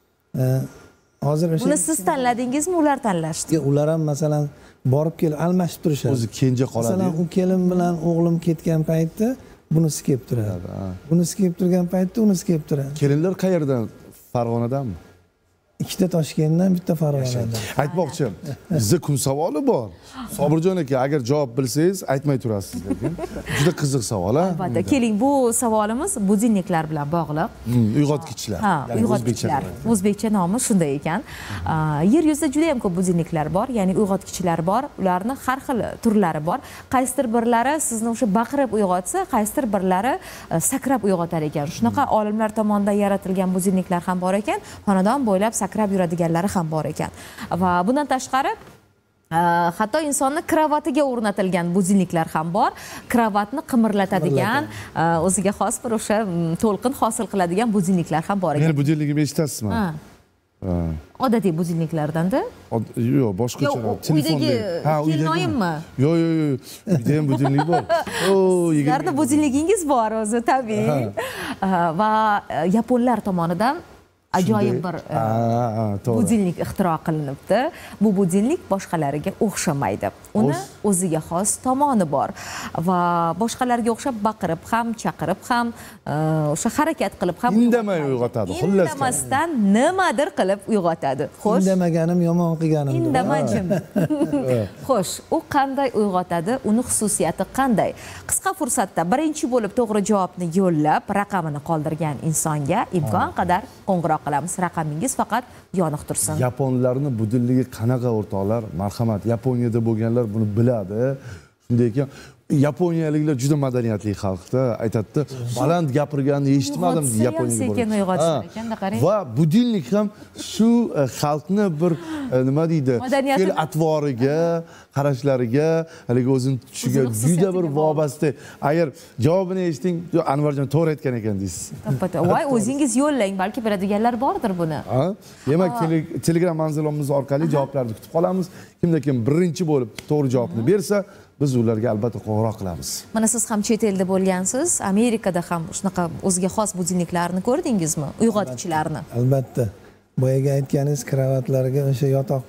Hozir o'sha Uni siz tanladingizmi, ular tanlashdi? Yo'q, ular ham masalan borib kelib almashib turishadi. O'zi kenja qoladi. Masalan, u kelin bilan o'g'lim ketgan paytda bunisi kelib turadi. Bunisi kelib turgan paytda unisi kelib turadi. Kelinlar qayerdan? Farg'onadanmi? Ikkita Toshkentdan, bitta Farg'onadan. Aytmoqchi, bizda kun savoli bor. Sobirjon aka, agar javob bilsangiz aytmay turasiz lekin. Juda qiziq savol, ha? Albatta. Keling, bu savolimiz budilniklar bilan bog'liq. Uyg'otgichlar. Ha, uyg'otgichlar. O'zbekcha nomi shunday ekan. Yer yuzida juda ham ko'p budilniklar bor, ya'ni uyg'otgichlar bor. Ularning har xil turlari bor. Qaysidir birlari sizni o'sha baqirib uyg'otsa, qaysidir birlari sakrab uyg'otar ekan. Shunaqa olimlar tomonidan yaratilgan budilniklar ham bor ekan. Xonadon bo'ylab sakrab yuradiganlari ham bor ekan. Va bundan tashqari hatto insonni kravatiga o'rnatilgan budilniklar ham bor. Kravatni qimirlatadigan, o'ziga xos bir o'sha to'lqin hosil qiladigan budilniklar ham bor ekan. Meni budilnigimni eshitasizmi? Ha. Odatiy budilniklardan-da? Yo'q, boshqacha. Uydagi kelinoyimmi? Yo'q, yo'q, yo'q. Uyda ham budilnik bor. O, sizlarda budilnigingiz bor o'zi, tabiiy. Va yaponlar tomonidan ajoyib bir budilnik ixtiro qilinibdi. Bu budilnik boshqalariga o'xshamaydi. Uni o'ziga xos tomoni bor va boshqalarga o'xshab baqirib ham, chaqirib ham, o'sha harakat qilib ham indamay uyg'otadi. Xullas, indamasdan nimadir qilib uyg'otadi. Xo'sh, indamaganim yomon qilganim. indamajim. Xo'sh, u qanday uyg'otadi? Uni xususiyati qanday? Qisqa fursatda birinchi bo'lib to'g'ri javobni yo'llab, raqamini qoldirgan insonga imkon qadar qo'ng'iroq qilamiz. Raqamingiz faqat yoniq tursin. Yaponlarning budilligi qanaqa o'rtoqlar? Marhamat, Yaponiyada bo'lganlar buni biladi. Shunday ekan, Yaponiyaliklar juda madaniyatli xalqda, aytadi, baland gapirganni eshitmadim Yaponiyaga borib. Va budilnik ham shu xalqni bir nima deydi, fe'l atvoriga, qarashlariga, haligi o'zini tushiga juda bir vobasta. Agar javobini eshiting, Anvarjon to'g'ri aytgan ekan deysiz. Voy, o'zingiz yo'llang, balki biladiganlar bordir buni. Ha? Demak, Telegram manzilimiz orqali javoblarni kutib qolamiz. Kimda kim birinchi bo'lib to'g'ri javobni bersa, biz ularga albatta qo'ng'iroq qilamiz. Mana siz ham chet elda bo'lgansiz, Amerikada ham shunaqa o'ziga xos budilniklarni ko'rdingizmi? Uyg'otuvchilarni. Albatta. Boyaga aytganingiz kravatlarga o'sha yotoq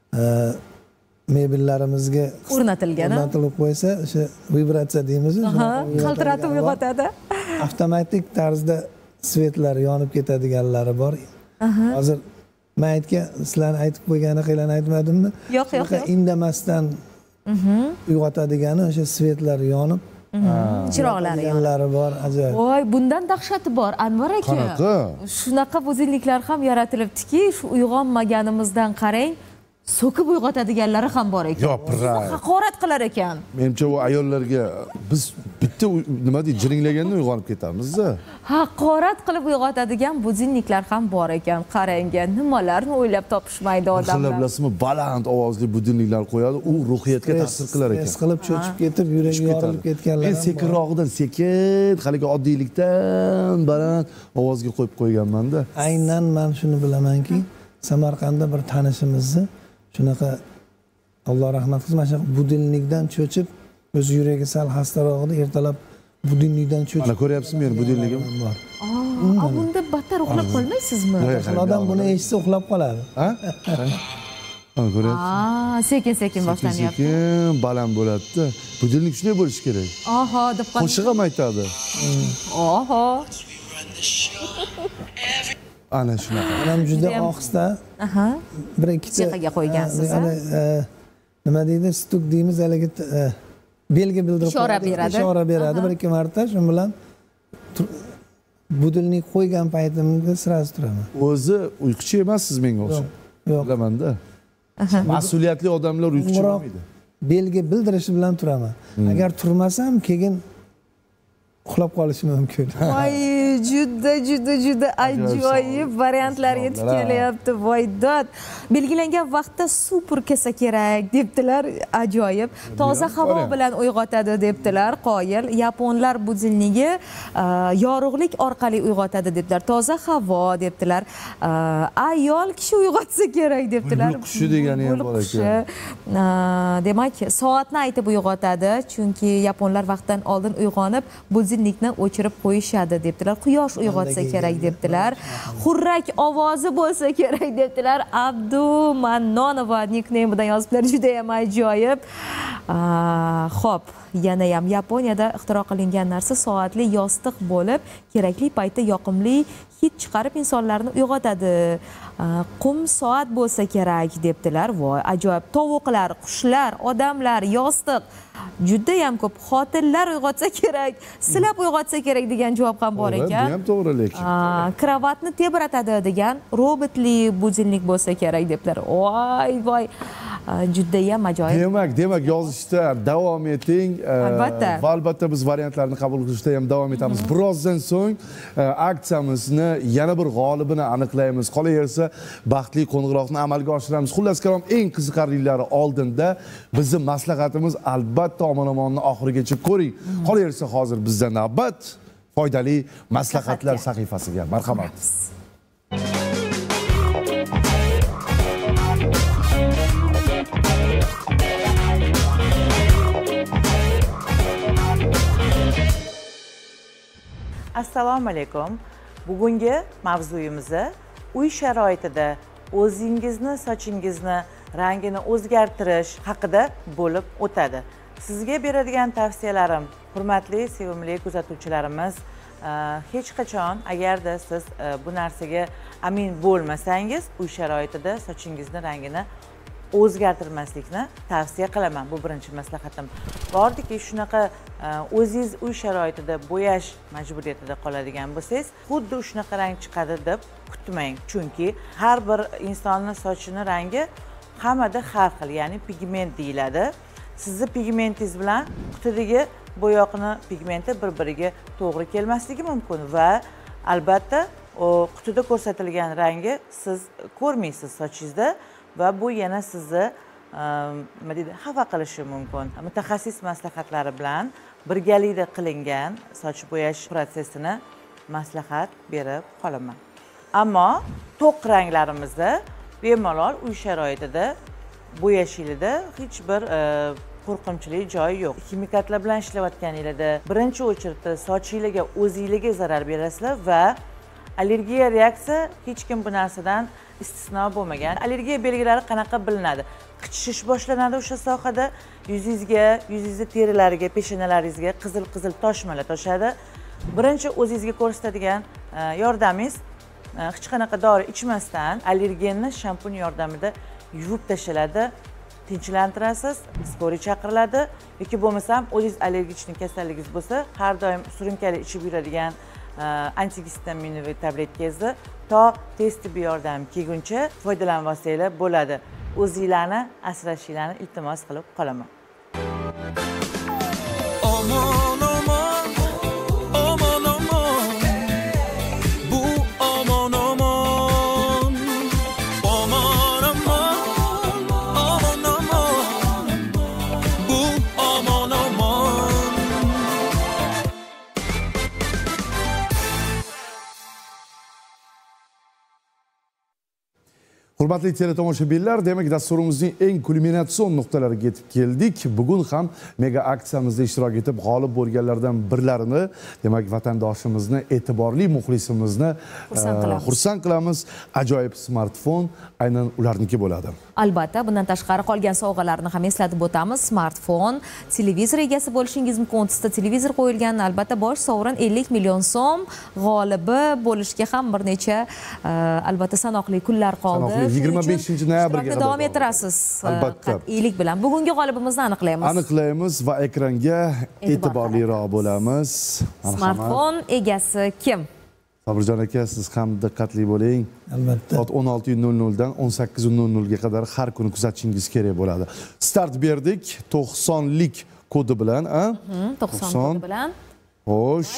mebellarimizga o'rnatilgan, o'rnatilib qo'ysa, o'sha vibratsiya deymiz, qaltiratib uyg'otadi. Avtomatik tarzda svetlar yonib ketadiganlari bor. Hozir men aytgan, sizlarni aytib qo'ygani qilani aytmadimmi? Yo'q, yo'q, yo'q. Indamasdan uyg'otadigani o'sha svetlar yonib, chiroqlari yonlari bor, ajoyib. Voy, bundan dahshati bor, Anvar aka. Qanaqa? Shunaqa budilniklar ham yaratilibdiki, shu uyg'onmaganimizdan qarang, so'kib uyg'otadiganlari ham bor ekan. Yo'q, haqorat qilar ekan. Menimcha u ayollarga biz bitta nima deydi, jiringlaganda uyg'onib ketamiz-da. Haqorat qilib uyg'otadigan budilniklar ham bor ekan. Qarang, nimalarni o'ylab topishmaydi odamlar. Bilasizmi, baland ovozli budilniklar qo'yadi, u ruhiyatga ta'sir qilar ekan. Stres qilib cho'chib ketib, yuragi yorilib ketganlar. Men sekinroqdan sekin, haligi oddiylikdan baland ovozga qo'yib qo'yganman-da. Aynan men shuni bilamanki, Samarqandda bir tanishimizni shunaqa, Alloh rahmat qilsin, mana shu budilnikdan cho'chib, o'z yuragi sal xastaroq edi, ertalab budilnikdan cho'chib. Mana ko'ryapsizmi meni budilligim? Bor. Aa, bunda battar uxlab qolmaysizmi? Odam buni eshitsa uxlab qoladi. Ha? Mana ko'ryapsiz? Aa, sekin-sekin boshlanyapti. Sekin, baland bo'ladi-da. Budilnik shunday bo'lishi kerak. Oho, deb qoldi. Qo'shiq ham aytadi. Oho. Ana shunaqa. Ham juda ohista. Aha. Bir ikkita Cheqaga qo'ygansiz, ha? Nima deydi, stuk deymiz, haligi belgi bildirib ishora beradi. Ishora beradi bir ikki marta, shu bilan budilnik qo'ygan paytimda sirasi turaman. O'zi uyquchi emassiz menga o'xshab. Yo'q. Bilaman-da. Mas'uliyatli odamlar uyquchi bo'lmaydi. Belgi bildirishi bilan turaman. Agar turmasam, keyin uxlab qolishi mumkin. Voy, juda juda juda ajoyib variantlar yetib kelyapti. Voy dod. Belgilangan vaqtda suv purkasa kerak debdilar. Ajoyib. Toza havo bilan uyg'otadi debdilar. Qoyil. Yaponlar budilnigi yorug'lik orqali uyg'otadi debdilar. Toza havo debdilar. Ayol kishi uyg'otsa kerak debdilar. Qushi degani ham bor ekan. Demak, soatni aytib uyg'otadi, chunki yaponlar vaqtdan oldin uyg'onib budilnikni o'chirib qo'yishadi debdilar. Quyosh uyg'otsa kerak debdilar. Xurrak ovozi bo'lsa kerak debdilar. Abdu Mannonova nickname-dan yoziblar. Juda ham ajoyib. Xo'p, yana ham Yaponiyada ixtiro qilingan narsa soatli yostiq bo'lib, kerakli paytda yoqimli hid chiqarib insonlarni uyg'otadi. Qum soat bo'lsa kerak debdilar. Voy, ajoyib. Tovuqlar, qushlar, odamlar, yostiq. Juda ham ko'p. Xotinlar uyg'otsa kerak, silab uyg'otsa kerak degan javob ham bor ekan. Bu ham to'g'ri lekin. Kravatni tebratadi degan robotli budilnik bo'lsa kerak debdilar. Voy, voy. Juda ham ajoyib. Demak, demak yozishda davom eting. Albatta. Va albatta biz variantlarni qabul qilishda ham davom etamiz. Birozdan so'ng aksiyamizni yana bir g'olibini aniqlaymiz. Qolaversa, baxtli qo'ng'iroqni amalga oshiramiz. Xullas kalom, eng qiziqarlilari oldinda bizning maslahatimiz albatta omon-omonni oxirigacha ko'ring. Qolaversa, hozir bizdan navbat foydali maslahatlar sahifasiga. Marhamat. Assalomu alaykum. Bugungi mavzuyimizni uy sharoitida o'zingizni sochingizni rangini o'zgartirish haqida bo'lib o'tadi. Sizga beradigan tavsiyalarim, hurmatli, sevimli kuzatuvchilarimiz, hech qachon agarda siz bu narsaga amin bo'lmasangiz, uy sharoitida sochingizni rangini o'zgartirmaslikni tavsiya qilaman. Bu birinchi maslahatim. Bordiki, shunaqa o'zingiz uy sharoitida bo'yash majburiyatida qoladigan bo'lsangiz, xuddi shunaqa rang chiqadi deb kutmang. Chunki har bir insonning sochini rangi hammada har xil, ya'ni pigment deyiladi. Sizni pigmentingiz bilan qutidagi bo'yoqni pigmenti bir-biriga to'g'ri kelmasligi mumkin va albatta o qutida ko'rsatilgan rangi siz ko'rmaysiz sochingizda va bu yana sizni nima deydi, xafa qilishi mumkin. Mutaxassis maslahatlari bilan birgalikda qilingan soch bo'yash protsessini maslahat berib qolaman. Ammo to'q ranglarimizda bemalol uy sharoitida bo'yashingizda hech bir qo'rqinchli joyi yo'q. Kimikatlar bilan ishlayotganingizda birinchi o'chirda sochingizga o'zingizga zarar berasizlar va allergiya reaksiya hech kim bu narsadan istisno bo'lmagan. Allergiya belgilari qanaqa bilinadi? Qichishish boshlanadi o'sha sohada, yuzingizga, yuzingizning terilariga, peshonalaringizga qizil-qizil toshmalar toshadi. Birinchi o'zingizga ko'rsatadigan yordamingiz hech qanaqa dori ichmasdan allergenni shampun yordamida yuvib tashaladi, tinchlantirasiz, skori chaqiriladi yoki bo'lmasam o'zingiz allergichnik kasalligingiz bo'lsa, har doim surunkali ichib yuradigan antigistaminli tabletkangizni to tez tibbiy yordam kelguncha foydalanib olsanglar bo'ladi. O'zingizlarni asrashinglarni iltimos qilib qolaman. Omon omon, omon omon, bu omon omon, omon omon, omon omon, bu omon omon. Hurmatli teletomoshabinlar, demak dasturimizning eng kulminatsion nuqtalariga yetib keldik. Bugun ham mega aksiyamizda ishtirok etib g'olib bo'lganlardan birlarini, demak vatandoshimizni, e'tiborli muxlisimizni xursand qilamiz. Ajoyib smartfon aynan ularniki bo'ladi. Albatta, bundan tashqari qolgan sovg'alarni ham eslatib o'tamiz. Smartfon, televizor egasi bo'lishingiz mumkin. O'ttizta televizor qo'yilgan, albatta bosh sovrin ellik million so'm. G'olibi bo'lishga ham bir necha albatta sanoqli kunlar qoldi. yigirma beshinchi noyabrga davom ettirasiz. Albatta. Qat'iylik bilan bugungi g'olibimizni aniqlaymiz. Aniqlaymiz va ekranga e'tiborliroq bo'lamiz. Smartfon egasi kim? Sobirjon aka, siz ham diqqatli bo'ling. Albatta. Soat o'n olti nol nol dan o'n sakkiz nol nol ga qadar har kuni kuzatishingiz kerak bo'ladi. Start berdik to'qsonlik kodi bilan, a? to'qson kodi bilan. Xo'sh.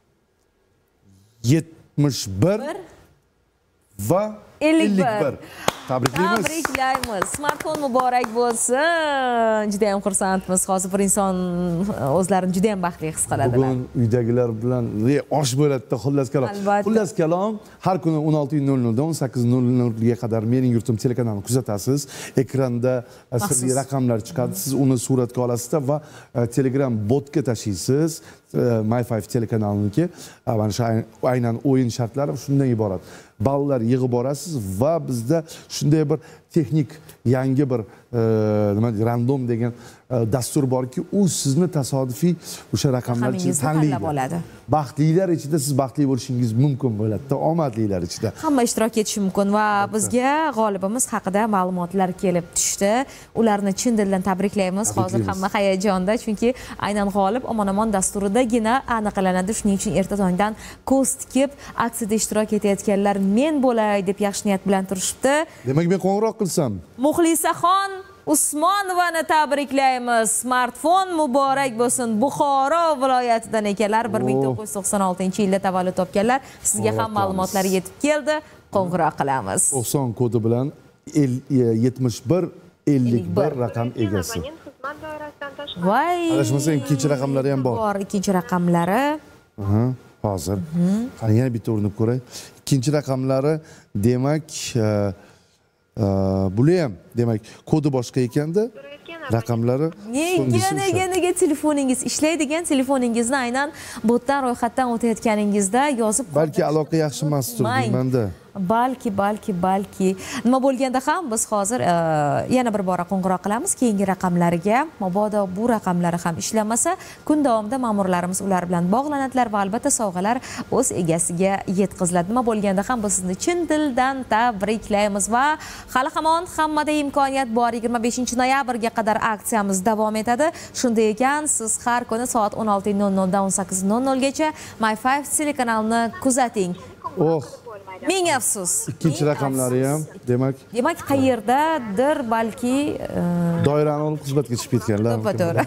yetmish bir va ellik bir. Tabriklaymiz. Tabriklaymiz. Smartfon muborak bo'lsin. Juda ham xursandmiz. Hozir bir inson o'zlarini juda ham baxtli his qiladilar. Bugun uydagilar bilan osh bo'ladi-da, xullas kalom. Xullas kalom, har kuni o'n olti nol nol dan o'n sakkiz nol nol ga qadar Mening yurtim telekanalini kuzatasiz. Ekranda sirli raqamlar chiqadi. Siz uni suratga olasiz va Telegram botga tashlaysiz. My five telekanalniki. Mana shu aynan o'yin shartlari shundan iborat. Ballar yig'ib borasiz va bizda shunday bir texnik yangi bir nima random degan dastur borki, u sizni tasodifiy o'sha raqamlar ichida tanlaydi. Baxtlilar ichida siz baxtli bo'lishingiz mumkin bo'ladi, omadlilar ichida. Hamma ishtirok etishi mumkin va bizga g'olibimiz haqida ma'lumotlar kelib tushdi. Ularni chin dildan tabriklaymiz. Hozir hamma hayajonda, chunki aynan g'olib omon-omon dasturidagina aniqlanadi. Shuning uchun erta tongdan ko'z tikib aksiyada ishtirok etayotganlar men bo'lay deb yaxshi niyat bilan turishibdi. Demak, men qo'ng'iroq qilsam. Muxlisaxon Usmonovani tabriklaymiz. Smartfon muborak bo'lsin. Buxoro viloyatidan ekanlar. bir ming to'qqiz yuz to'qson oltinchi yilda tavallud topganlar. Sizga ham ma'lumotlar yetib keldi. Qo'ng'iroq qilamiz. to'qson kodi bilan yetmish bir ellik bir raqam egasi. Voy. Adashmasam ikkinchi raqamlari ham bor. Bor, ikkinchi raqamlari. Aha, hozir. Qani yana bitta o'rnib ko'ray. Ikkinchi raqamlari demak bular ham demak kodi boshqa ekanda, raqamlari nega nega nega telefoningiz ishlaydigan telefoningizni aynan botdan ro'yxatdan o'tayotganingizda yozib balki aloqa yaxshi emasdir, menda. balki balki balki nima bo'lganda ham biz hozir e, yana bir bora qo'ng'iroq qilamiz keyingi raqamlariga. Mabodo bu raqamlari ham ishlamasa, kun davomida ma'murlarimiz ular bilan bog'lanadilar va albatta sovg'alar o'z egasiga yetkaziladi. Nima bo'lganda ham biz sizni chin dildan tabriklaymiz va hali hamon hammada imkoniyat bor. yigirma beshinchi noyabrga qadar aksiyamiz davom etadi. Shunday ekan, siz har kuni soat o'n olti nol nol dan o'n sakkiz nol nol gacha My five telekanalini kuzating. Oh. Ming afsus. Ikkinchi raqamlari ham, demak. Demak, qayerdadir balki doirani olib xizmatga chiqib ketganlar. To'g'ri.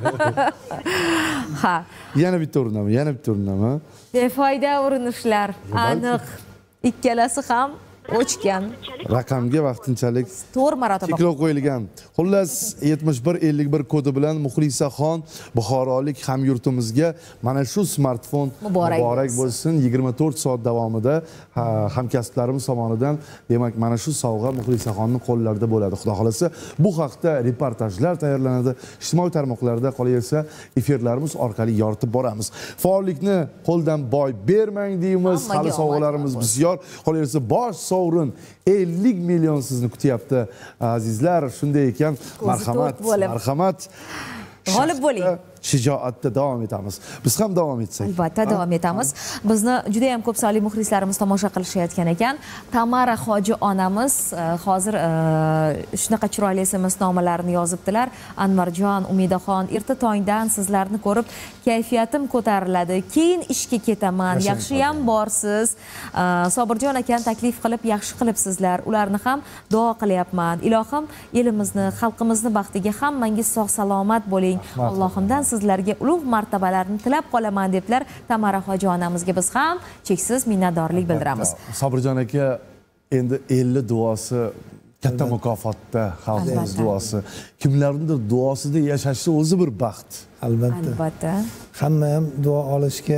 Ha. Yana bitta urinami, yana bitta urinami? Befoyda urinishlar, aniq. Ikkalasi ham o'chgan. Raqamga vaqtinchalik to'rt marotaba cheklov qo'yilgan. Xullas yetmish bir ellik bir kodi bilan Muxlisaxon buxorolik hamyurtimizga mana shu smartfon muborak bo'lsin. yigirma to'rt soat davomida hamkasblarimiz tomonidan demak mana shu sovg'a Muxlisaxonning qo'llarida bo'ladi. Xudo xolasa bu haqda reportajlar tayyorlanadi. Ijtimoiy tarmoqlarda qolaversa efirlarimiz orqali yoritib boramiz. Faollikni qo'ldan boy bermang deymiz. Hali sovg'alarimiz bisyor. Qolaversa bosh sovrin ellik million sizni kutyapti azizlar. Shunday ekan, marhamat, marhamat. G'olib bo'ling. Shijoatda davom etamiz. Biz ham davom etsak. Albatta davom etamiz. Bizni juda ham ko'p sonli muxlislarimiz tomosha qilishayotgan ekan. Tamara Hoji onamiz hozir shunaqa chiroyli S M S nomalarni yozibdilar. Anvarjon, Umidaxon, erta tongdan sizlarni ko'rib kayfiyatim ko'tariladi. Keyin ishga ketaman. Yaxshi ham borsiz. Sobirjon akani taklif qilib yaxshi qilibsizlar. Ularni ham duo qilyapman. Ilohim elimizni, xalqimizni baxtiga hammangiz sog' salomat bo'ling. Allohimdan sizlarga ulug' martabalarni tilab qolaman deblar. Tamara Hoji onamizga biz ham cheksiz minnatdorlik bildiramiz. Sobirjon aka endi ellik duosi katta mukofotda, xalqimiz duosi. Kimlarnidir duosida yashashni o'zi bir baxt. Albatta. Albatta. Hamma ham duo olishga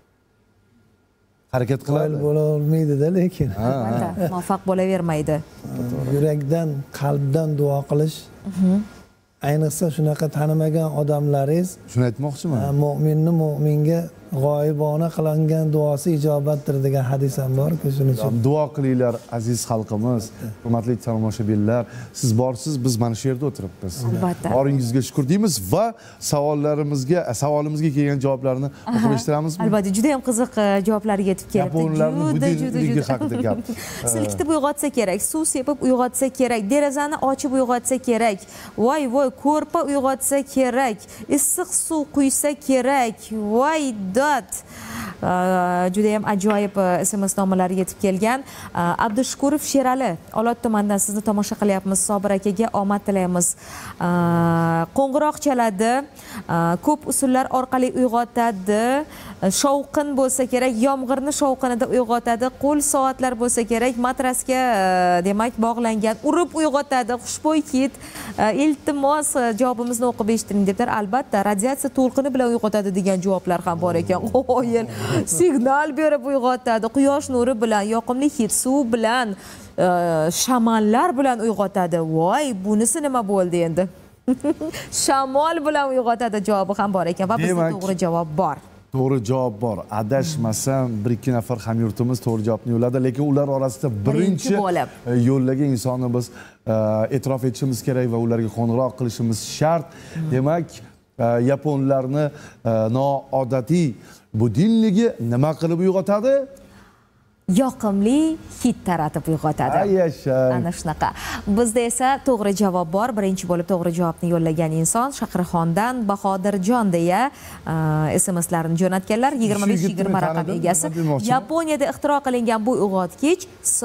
harakat qiladi. Bo'la olmaydi-da, lekin Albatta, muvaffaq bo'lavermaydi. Yurakdan, qalbdan duo qilish. Ayniqsa shunaqa tanimagan odamlaringiz, shuni aytmoqchiman. Mu'minni mu'minga g'oyibona qilingan duosi ijobatdir degan hadis ham bor-ku, shuning uchun duo qilinglar aziz xalqimiz, hurmatli tomoshabinlar. Siz borsiz, biz mana shu yerda o'tiribmiz. Albatta. Boringizga shukr deymiz va savollarimizga, savolimizga kelgan javoblarni o'qib eshittiramizmi? Albatta, juda ham qiziq javoblar yetib keldi. Yaponlarning budiligi haqida gap. Silkitib uyg'otsa kerak, suv sepib uyg'otsa kerak, derazani ochib uyg'otsa kerak. Voy voy, ko'rpa uyg'otsa kerak, issiq suv quysa kerak. Voy dod. Juda ham ajoyib S M S nomalari yetib kelgan. Abdushukurov Sherali, Olot tumanidan sizni tomosha qilyapmiz. Sobir akaga omad tilaymiz. Qo'ng'iroq chaladi, ko'p usullar orqali uyg'otadi. Shovqin bo'lsa kerak, yomg'irni shovqinida uyg'otadi. Qo'l soatlar bo'lsa kerak, matrasga demak bog'langan, urib uyg'otadi. Xushbo'y hid. Iltimos javobimizni o'qib eshittiring deblar. Albatta, radiatsiya to'lqini bilan uyg'otadi degan javoblar ham bor ekan. Qo'yil. Signal berib uyg'otadi. Quyosh nuri bilan, yoqimli hid, suv bilan, shamanlar bilan uyg'otadi. Voy, bunisi nima bo'ldi endi? Shamol bilan uyg'otadi javobi ham bor ekan va bizda to'g'ri javob bor. To'g'ri javob bor. Adashmasam bir ikki nafar hamyurtimiz to'g'ri javobni yo'lladi, lekin ular orasida birinchi yo'llagan insonni biz e'tirof etishimiz kerak va ularga qo'ng'iroq qilishimiz shart. Demak, yaponlarni noodatiy budilligi nima qilib uyg'otadi? Yoqimli hid taratib uyg'otadi. Yashang. Ana shunaqa. Bizda esa to'g'ri javob bor. Birinchi bo'lib to'g'ri javobni yo'llagan inson Shaqirxondan Bahodirjon deya S M S'larni jo'natganlar. yigirma besh yigirma raqam egasi. Yaponiyada ixtiro qilingan bu uyg'otgich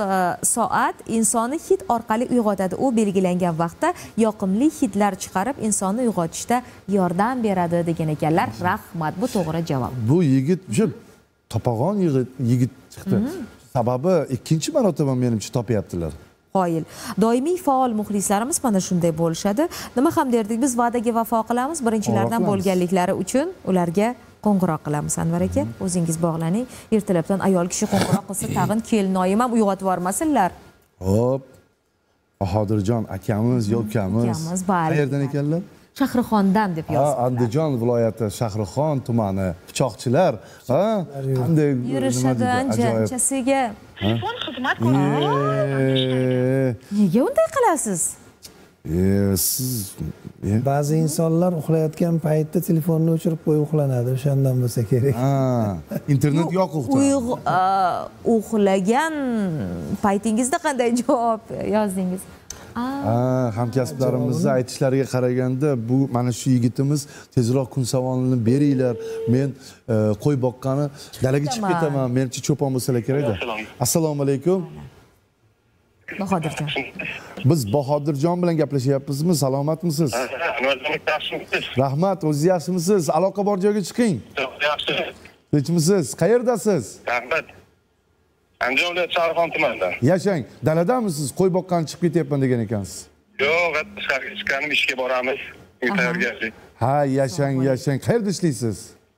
soat insonni hid orqali uyg'otadi. U belgilangan vaqtda yoqimli hidlar chiqarib insonni uyg'otishda yordam beradi degan ekanlar. Rahmat, bu to'g'ri javob. Bu yigit o'sha topag'on yigit chiqdi. Sababi ikkinchi marotaba menimcha topyaptilar. Qoyil. Doimiy faol muxlislarimiz mana shunday bo'lishadi. Nima ham derdik, biz va'daga vafo qilamiz. Birinchilardan bo'lganliklari uchun ularga qo'ng'iroq qilamiz. Anvar aka, o'zingiz bog'laning. Ertalabdan ayol kishi qo'ng'iroq qilsa, tag'in kelinoyim ham uyg'otib yubormasinlar. Hop. Bahodirjon akamiz, yokamiz. Akamiz, bari. Qayerdan ekanlar? Shahrixondan deb Ha, yozibdilar. Andijon viloyati Shahrixon tumani pichoqchilar. Ha, qanday Yurishadi ancha anchasiga. Telefon xizmat ko'rsatadi. Nega unday qilasiz? E, siz e, ba'zi insonlar uxlayotgan paytda telefonni o'chirib qo'yib uxlanadi, o'shandan bo'lsa kerak. ha, internet yo'q Uyg'o- a, uxlagan paytingizda qanday javob yozdingiz? Ha, hamkasblarimizni aytishlariga qaraganda bu mana shu yigitimiz tezroq kun savonini beringlar, men e, qo'y boqqani dalaga chiqib ketaman, menchi cho'pon bo'lsalar kerak-da. Assalomu alaykum. Bahodirjon. Biz Bahodirjon bilan gaplashyapmizmi? Salomatmisiz? Rahmat, o'zingiz yaxshimisiz? Aloqa bor joyga chiqing. Yaxshi. Tinchmisiz? Qayerdasiz? Rahmat. Andijon viloyati Shahrixon tumanida. Yashang. Daladamisiz? Qo'y boqqani chiqib ketyapman degan ekansiz. Yo'q, tashqariga chiqqanim, ishga boramiz. Tayyorgarlik. Ha, yashang, yashang. Qayerda ishlaysiz?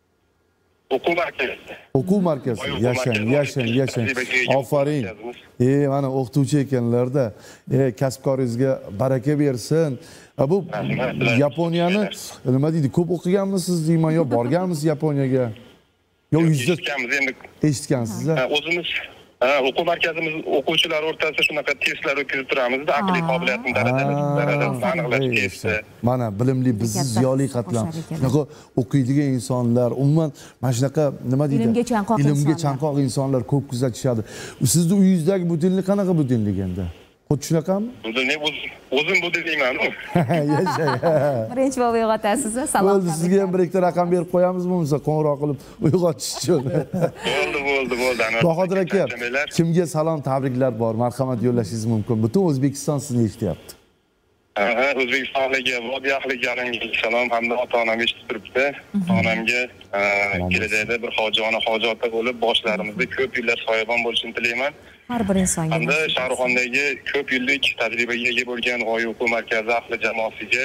O'quv markazida. O'quv markazi. Yashang, yashang, yashang. Ofaring. E, mana o'qituvchi ekanlarda. E, kasbkoringizga baraka bersin. Bu Yaponiyani nima deydi? Ko'p o'qiganmisiz deyman yo borganmisiz Yaponiyaga? Yo yuzda Eshitganmiz endi. eshitgansiz-a? O'zimiz o'quv markazimiz o'quvchilar o'rtasida shunaqa testlar o'tkazib turamizda, aqliy qobiliyatni darajasini aniqlash testi. Mana bilimli, bizni ziyoli qatlam. Shunaqa o'qiydigan insonlar, umuman mana shunaqa nima deydi? Ilmga chanqoq Ilmga insonlar. chanqoq insonlar ko'p kuzatishadi. Sizni uyingizdagi budilnik qanaqa budilnik endi? Xuddi shunaqami? Budilnik o'zim budilnikman. Yashang. Birinchi bor uyg'otasiz, salom. Bo'ldi, sizga ham bir ikkita raqam berib qo'yamizmi bo'lmasa qo'ng'iroq qilib uyg'otish uchun. Bo'ldi, bo'ldi, bo'ldi. Bahodir aka, kimga salom, tabriklar bor, marhamat yo'llashingiz mumkin. Butun O'zbekiston sizni eshityapti. Ha, O'zbekistonlikga, vodiy ahliga alangali salom hamda ota-onam eshitib turibdi. Onamga kelajakda bir hojona hojatda bo'lib, boshlarimizda ko'p yillar soyabon bo'lishini tilayman. Har bir insonga. Hamda Shahrixondagi ko'p yillik tajribaga ega bo'lgan G'oya o'quv markazi ahli jamoasiga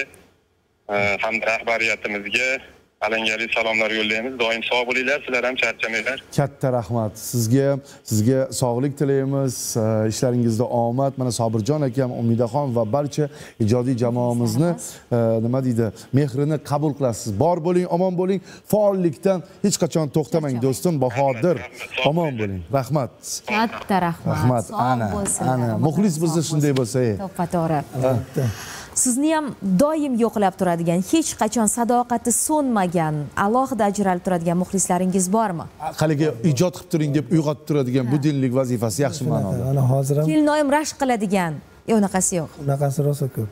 hamda rahbariyatimizga alangali salomlar yo'llaymiz. Doim sog' bo'linglar, sizlar ham charchamanglar. Katta rahmat. Sizga sizga sog'lik tilaymiz, ishlaringizda omad. Mana Sobirjon akam, Umidaxon va barcha ijodiy jamoamizni nima deydi, mehrini qabul qilasiz. Bor bo'ling, omon bo'ling. Faollikdan hech qachon to'xtamang do'stim. Bahodir, omon bo'ling. Rahmat. Katta rahmat. Rahmat. Sog' Ana, bo'lsinlar. ana. Muxlis bo'lsa shunday bo'lsa. To'ppa-to'g'ri. Sizni ham doim yo'qlab turadigan, hech qachon sadoqati so'nmagan, alohida ajralib turadigan muxlislaringiz bormi? Qaliga ijod qilib turing deb uyg'otib turadigan bu dinlik vazifasi yaxshi ma'noda. Mana hozir ham Kelinoyim rashk qiladigan. Yo'q, unaqasi yo'q. unaqasi rosa ko'p.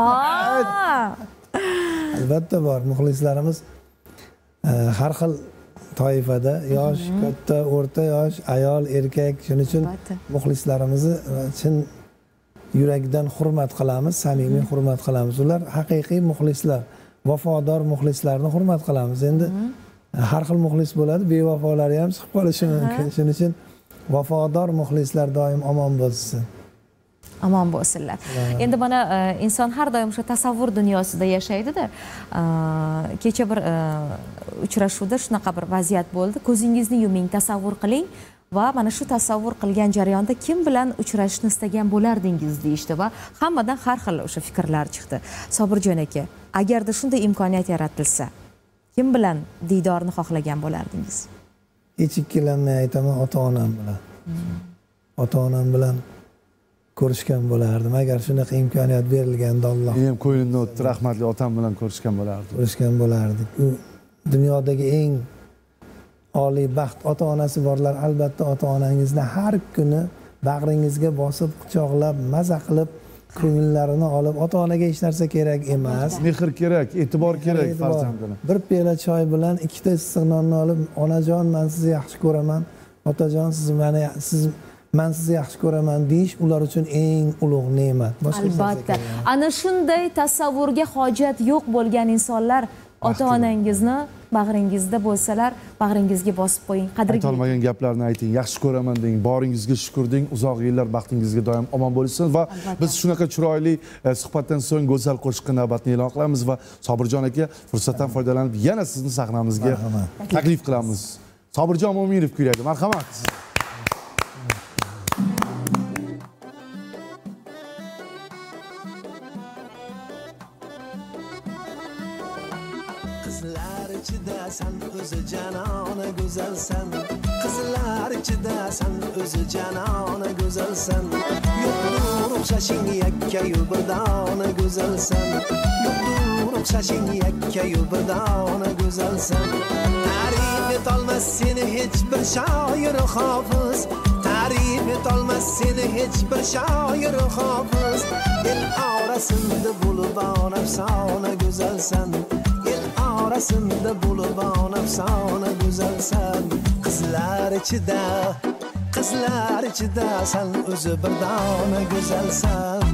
Aa! Albatta bor, muxlislarimiz e, har xil toifada, yosh, katta, o'rta yosh, ayol, erkak, shuning uchun Albatta. muxlislarimizni e, chin yurakdan hurmat qilamiz, samimiy hurmat qilamiz. Ular haqiqiy muxlislar, vafodor muxlislarni hurmat qilamiz. Endi har xil muxlis bo'ladi, bevafolari ham chiqib qolishi mumkin. Shuning uchun vafodor muxlislar doim omon bo'lsin. Omon bo'lsinlar. Endi mana e, inson har doim o'sha tasavvur dunyosida yashaydi-da. E, kecha bir e, uchrashuvda shunaqa bir vaziyat bo'ldi. Ko'zingizni yuming, tasavvur qiling va mana shu tasavvur qilgan jarayonda kim bilan uchrashishni istagan bo'lardingiz deyishdi va hammadan har xil o'sha fikrlar chiqdi. Sobirjon aka, agarda shunday imkoniyat yaratilsa, kim bilan diydorni xohlagan bo'lardingiz? Hech ikkilanmay aytaman, ota-onam bilan. Ota-onam bilan ko'rishgan bo'lardim. Agar shunaqa imkoniyat berilganda Alloh Men ham ko'nglimdan o'tdi, rahmatli otam bilan ko'rishgan bo'lardim. ko'rishgan bo'lardik. U dunyodagi eng oliy baxt. Ota-onasi borlar, albatta ota-onangizni har kuni bag'ringizga bosib, quchoqlab, maza qilib, ko'ngillarini olib, ota-onaga hech narsa kerak emas. Mehr kerak, e'tibor kerak E'tibor. farzandini. Bir piyola choy bilan ikkita issiq nonni olib, onajon men sizni yaxshi ko'raman, otajon siz meni siz men sizni yaxshi ko'raman deyish ular uchun eng ulug' ne'mat. Boshqa hech narsa Albatta. kerak emas. Ana shunday tasavvurga hojat yo'q bo'lgan insonlar ota-onangizni bag'ringizda bo'lsalar, bag'ringizga bosib qo'ying. Qadriga Aytolmagan gaplarni ayting, yaxshi ko'raman deng, boringizga shukr deng, uzoq yillar baxtingizga doim omon bo'lsin va biz shunaqa chiroyli e, suhbatdan so'ng go'zal qo'shiqqa navbatni e'lon qilamiz va Sobirjon aka fursatdan foydalanib yana sizni sahnamizga taklif qilamiz. Sobirjon Mo'minov kuylaydi. Marhamat. sen o'zi janona go'zalsan. Qizlar ichida sen o'zi janona go'zalsan. Yo'qdur o'xshashing yakkayu bir dona go'zalsan. Yo'qdur o'xshashing yakkayu bir dona go'zalsan. Ta'rif etolmas seni hech bir shoir hofiz. Ta'rif etolmas seni hech bir shoir hofiz. El orasida bo'lib afsona go'zalsan. El orasida bo'lib afsona go'zalsan. Qizlar ichida, qizlar ichida sen o'zi bir dona go'zalsan.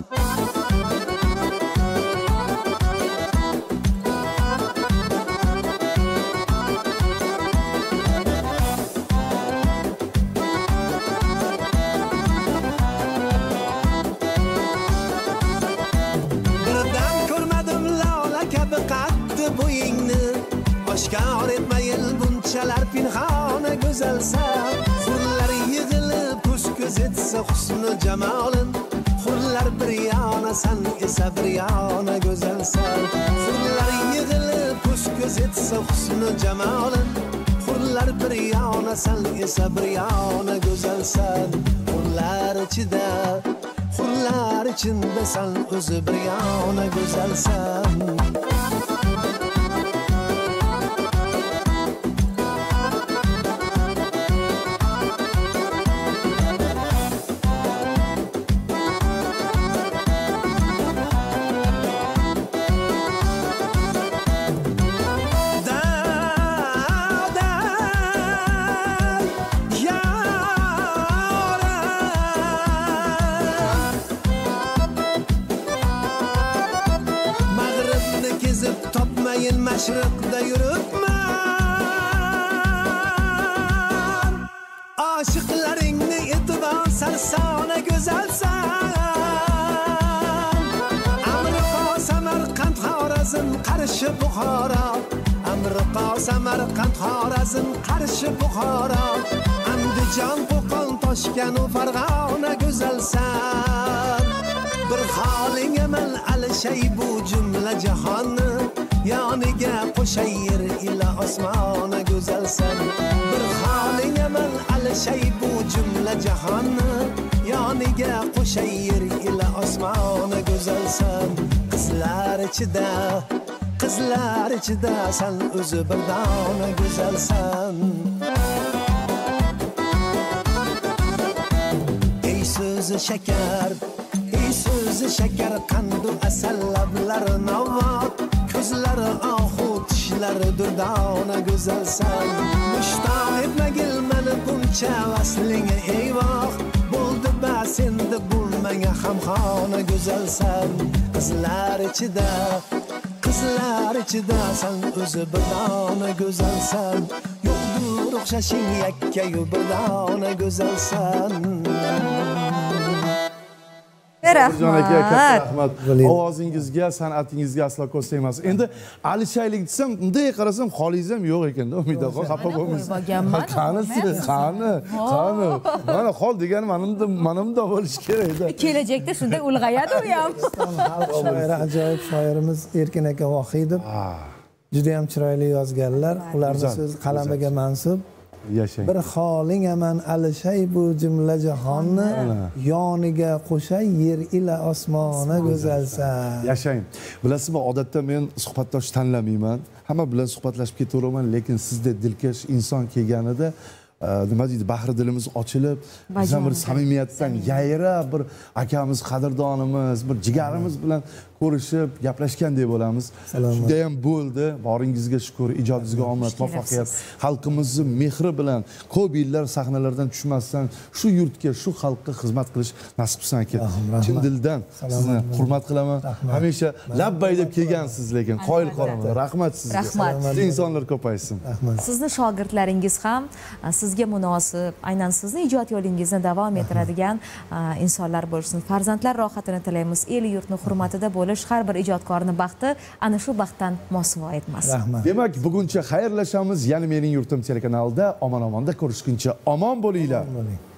Oshkor etmayin bunchalar pinhona go'zalsan. Hurlar yig'ilib ko'z ko'z etsa husni jamolin. Hurlar bir yana sen esa bir yana go'zalsan. Hurlar yig'ilib ko'z ko'z etsa husni jamolin. Hurlar bir yana sen esa bir yana go'zalsan. Hurlar ichida, hurlar ichida sen o'zi bir yana go'zalsan. Mashriqda yuribman. Oshiqlaringni e'tibor sarsona go'zalsan. Amriqo Samarqand Xorazm Qarshi Buxoro. Amriqo Samarqand Xorazm Qarshi Buxoro. Andijon Qo'qon Toshkent Farg'ona go'zalsan. Bir holing amal alishay bu jumla jahonni. Yoniga qo'shay yer ila osmona go'zalsan. Bir holing amal alishay bu jumla jahonni. Yoniga qo'shay yer ila osmona go'zalsan. Qizlar ichida, qizlar ichida sen o'zi bir dona go'zalsan. Ey so'zi shakar, ey so'zi shakar qandu asal lablari navot. Ko'zlari ohu tishlari durdona go'zalsan. Mushtoq etmagil meni buncha vaslinga eyvoh. Bo'ldi bas endi bo'lmanga hamxona go'zalsan. Qizlar ichida, qizlar ichida sen o'zi bir dona go'zalsan. Yo'qdur o'xshashing yakkayu bir dona go'zalsan. Rahmat. Rahmat. Ovozingizga, san'atingizga aslo ko'z tegmas. Endi alishaylik desam, bunday qarasam xolingiz ham yo'q ekan-da. Umidaxon xafa bo'lmaysiz. Qani siz, qani, qani. Mana xol degani menimda, menimda bo'lish kerak edi. Kelajakda shunday ulg'ayadi u ham. Xalq shoiri, ajoyib shoirimiz Erkin aka Vohidov. Juda ham chiroyli yozganlar. Ularning so'zi qalamiga mansub. Yashang. Bir holing aman alishay bu jumla jahonni. Yoniga qo'shay yer ila osmona go'zalsan. Yashang. Bilasizmi, odatda men suhbatdosh tanlamayman. Hamma bilan suhbatlashib ketaveraman, lekin sizda dilkash inson kelganida nima deydi, bahri dilimiz ochilib, biz ham bir samimiyatdan yayrab, bir akamiz, qadrdonimiz, bir jigarimiz bilan ko'rishib, gaplashgandek bo'lamiz. Shunday ham bo'ldi. Boringizga shukr, ijodingizga omad, muvaffaqiyat. Xalqimizning mehri bilan ko'p yillar sahnalardan tushmasdan shu yurtga, shu xalqqa xizmat qilish nasib qilsin aka. Chin dildan sizni hurmat qilaman. Hamisha labbay deb kelgansiz, lekin qoyil qolaman. Rahmat sizga. Rahmat. Siz insonlar ko'paysin. Sizni shogirdlaringiz ham sizga munosib, aynan sizni ijod yo'lingizni davom ettiradigan insonlar bo'lsin. Farzandlar rohatini tilaymiz. El yurtning hurmatida bo'lish har bir ijodkorning baxti ana shu baxtdan mosuvo etmas. Rahmat. Demak, buguncha xayrlashamiz. Yana mening yurtim telekanalida omon-omonda ko'rishguncha omon bo'linglar.